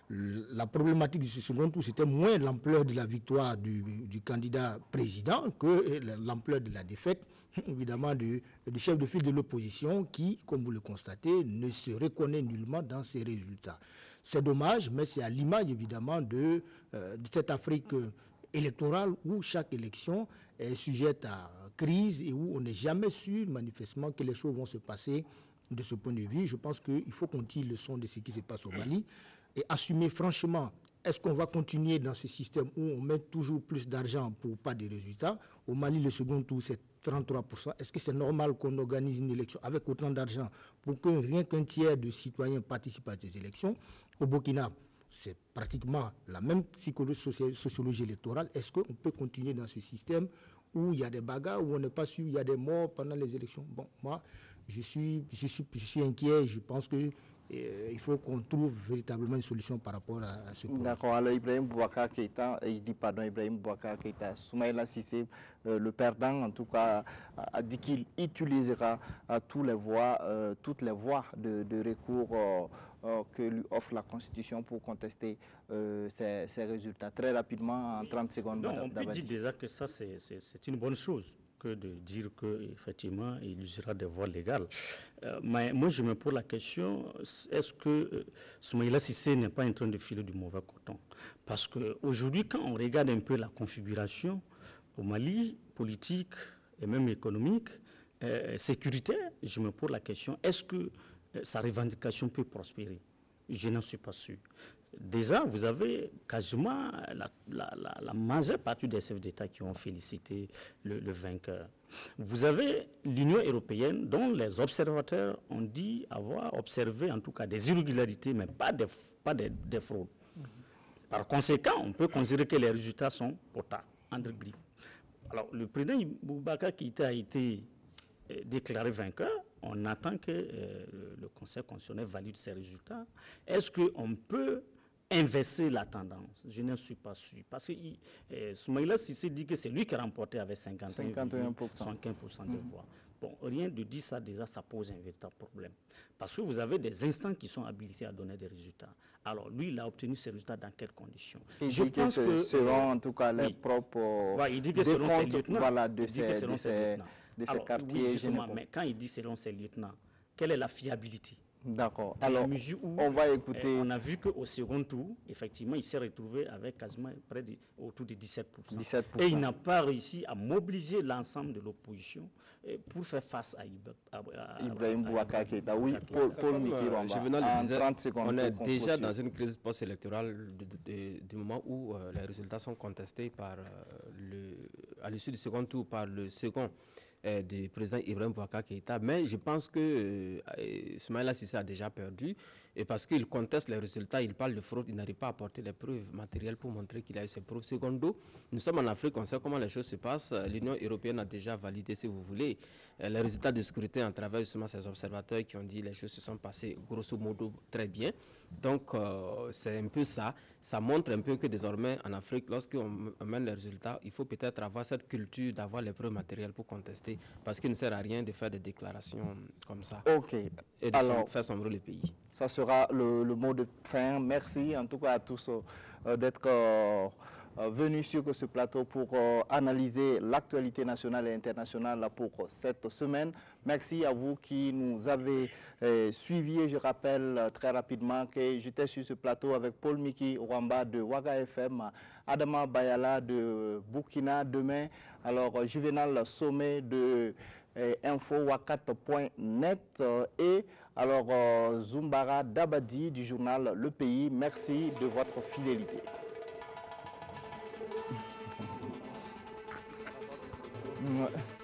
la problématique de ce second tour, c'était moins l'ampleur de la victoire du, du candidat président que l'ampleur de la défaite, évidemment, du, du chef de file de l'opposition qui, comme vous le constatez, ne se reconnaît nullement dans ses résultats. C'est dommage, mais c'est à l'image, évidemment, de, euh, de cette Afrique électorale où chaque élection est sujette à crise et où on n'est jamais sûr, manifestement, que les choses vont se passer de ce point de vue. Je pense qu'il faut qu'on tire le son de ce qui se passe au Mali et assumer franchement, est-ce qu'on va continuer dans ce système où on met toujours plus d'argent pour pas de résultats? Au Mali, le second tour, c'est trente-trois pour cent. Est-ce que c'est normal qu'on organise une élection avec autant d'argent pour que rien qu'un tiers de citoyens participent à ces élections? Au Burkina, c'est pratiquement la même sociologie électorale. Est-ce qu'on peut continuer dans ce système où il y a des bagarres, où on n'est pas sûr, il y a des morts pendant les élections? Bon, moi, je suis, je suis, je suis inquiet. Je pense que Euh, il faut qu'on trouve véritablement une solution par rapport à, à ce problème. D'accord. Alors Ibrahim Boubacar Keïta, je dis pardon, Ibrahim Boubacar Keïta, Soumaïla Cissé, euh, le perdant en tout cas, a, a dit qu'il utilisera à tous les voies, euh, toutes les voies de, de recours euh, euh, que lui offre la Constitution pour contester euh, ces, ces résultats. Très rapidement, en trente secondes. Non, on peut dire déjà que ça, c'est une bonne chose, que de dire qu'effectivement, il usera des voies légales. Euh, mais moi, je me pose la question, est-ce que euh, Soumaïla Cissé n'est pas en train de filer du mauvais coton? Parce qu'aujourd'hui, quand on regarde un peu la configuration au Mali, politique et même économique, euh, sécuritaire, je me pose la question, est-ce que euh, sa revendication peut prospérer? Je n'en suis pas sûr. Déjà, vous avez quasiment la, la, la, la majeure partie des chefs d'État qui ont félicité le, le vainqueur. Vous avez l'Union européenne dont les observateurs ont dit avoir observé en tout cas des irrégularités, mais pas des, pas des, des fraudes. Par conséquent, on peut considérer que les résultats sont potables, entre griffes. Alors, le président Boubacar Keïta a été euh, déclaré vainqueur. On attend que euh, le Conseil constitutionnel valide ces résultats. Est-ce qu'on peut inverser la tendance? Je ne suis pas sûr. Parce que euh, Soumaïla Cissé dit que c'est lui qui a remporté avec cinquante et un pour cent de voix. Bon, rien de dire ça, déjà, ça pose un véritable problème. Parce que vous avez des instants qui sont habilités à donner des résultats. Alors, lui, il a obtenu ces résultats dans quelles conditions? Il Je dit pense que, que selon, en tout cas, les oui. propres ouais, il dit que selon ses lieutenants. Voilà, de il dit ces, que selon de ses ces, lieutenants. de ces Alors, quartiers. Oui, justement, mais quand il dit selon ses lieutenants, quelle est la fiabilité? D'accord. Dans Alors, la mesure où on va écouter. Eh, on a vu qu'au second tour, effectivement, il s'est retrouvé avec quasiment près de, autour de dix-sept pour cent. dix-sept pour cent. Et il n'a pas réussi à mobiliser l'ensemble de l'opposition eh, pour faire face à, à, à Ibrahim Boubacar Keïta. Oui, Paul, Paul Miki Bamba. En trente secondes. On est déjà dans une crise post-électorale du moment où euh, les résultats sont contestés par euh, le, à l'issue du second tour par le second euh, du président Ibrahim Boubacar Keïta. Mais je pense que euh, Soumaïla Cissé a déjà perdu. Et parce qu'il conteste les résultats, il parle de fraude, il n'arrive pas à apporter les preuves matérielles pour montrer qu'il a eu ses preuves. Secondo, nous sommes en Afrique, on sait comment les choses se passent. L'Union européenne a déjà validé, si vous voulez, les résultats de scrutin à travers justement ces observateurs qui ont dit que les choses se sont passées grosso modo très bien. Donc, euh, c'est un peu ça. Ça montre un peu que désormais, en Afrique, lorsqu'on mène les résultats, il faut peut-être avoir cette culture d'avoir les preuves matérielles pour contester, parce qu'il ne sert à rien de faire des déclarations comme ça. OK. Et de Alors, faire sombrer le pays. Ça sera le, le mot de fin. Merci en tout cas à tous euh, d'être euh, venus sur ce plateau pour euh, analyser l'actualité nationale et internationale pour cette semaine. Merci à vous qui nous avez euh, suivis. Et je rappelle euh, très rapidement que j'étais sur ce plateau avec Paul Miki Rwamba de Waga F M, Adama Bayala de Burkina demain, alors euh, Juvenal Sommet de euh, info wakat point net euh, et alors euh, Zumbara Dabadi du journal Le Pays. Merci de votre fidélité. Ouais.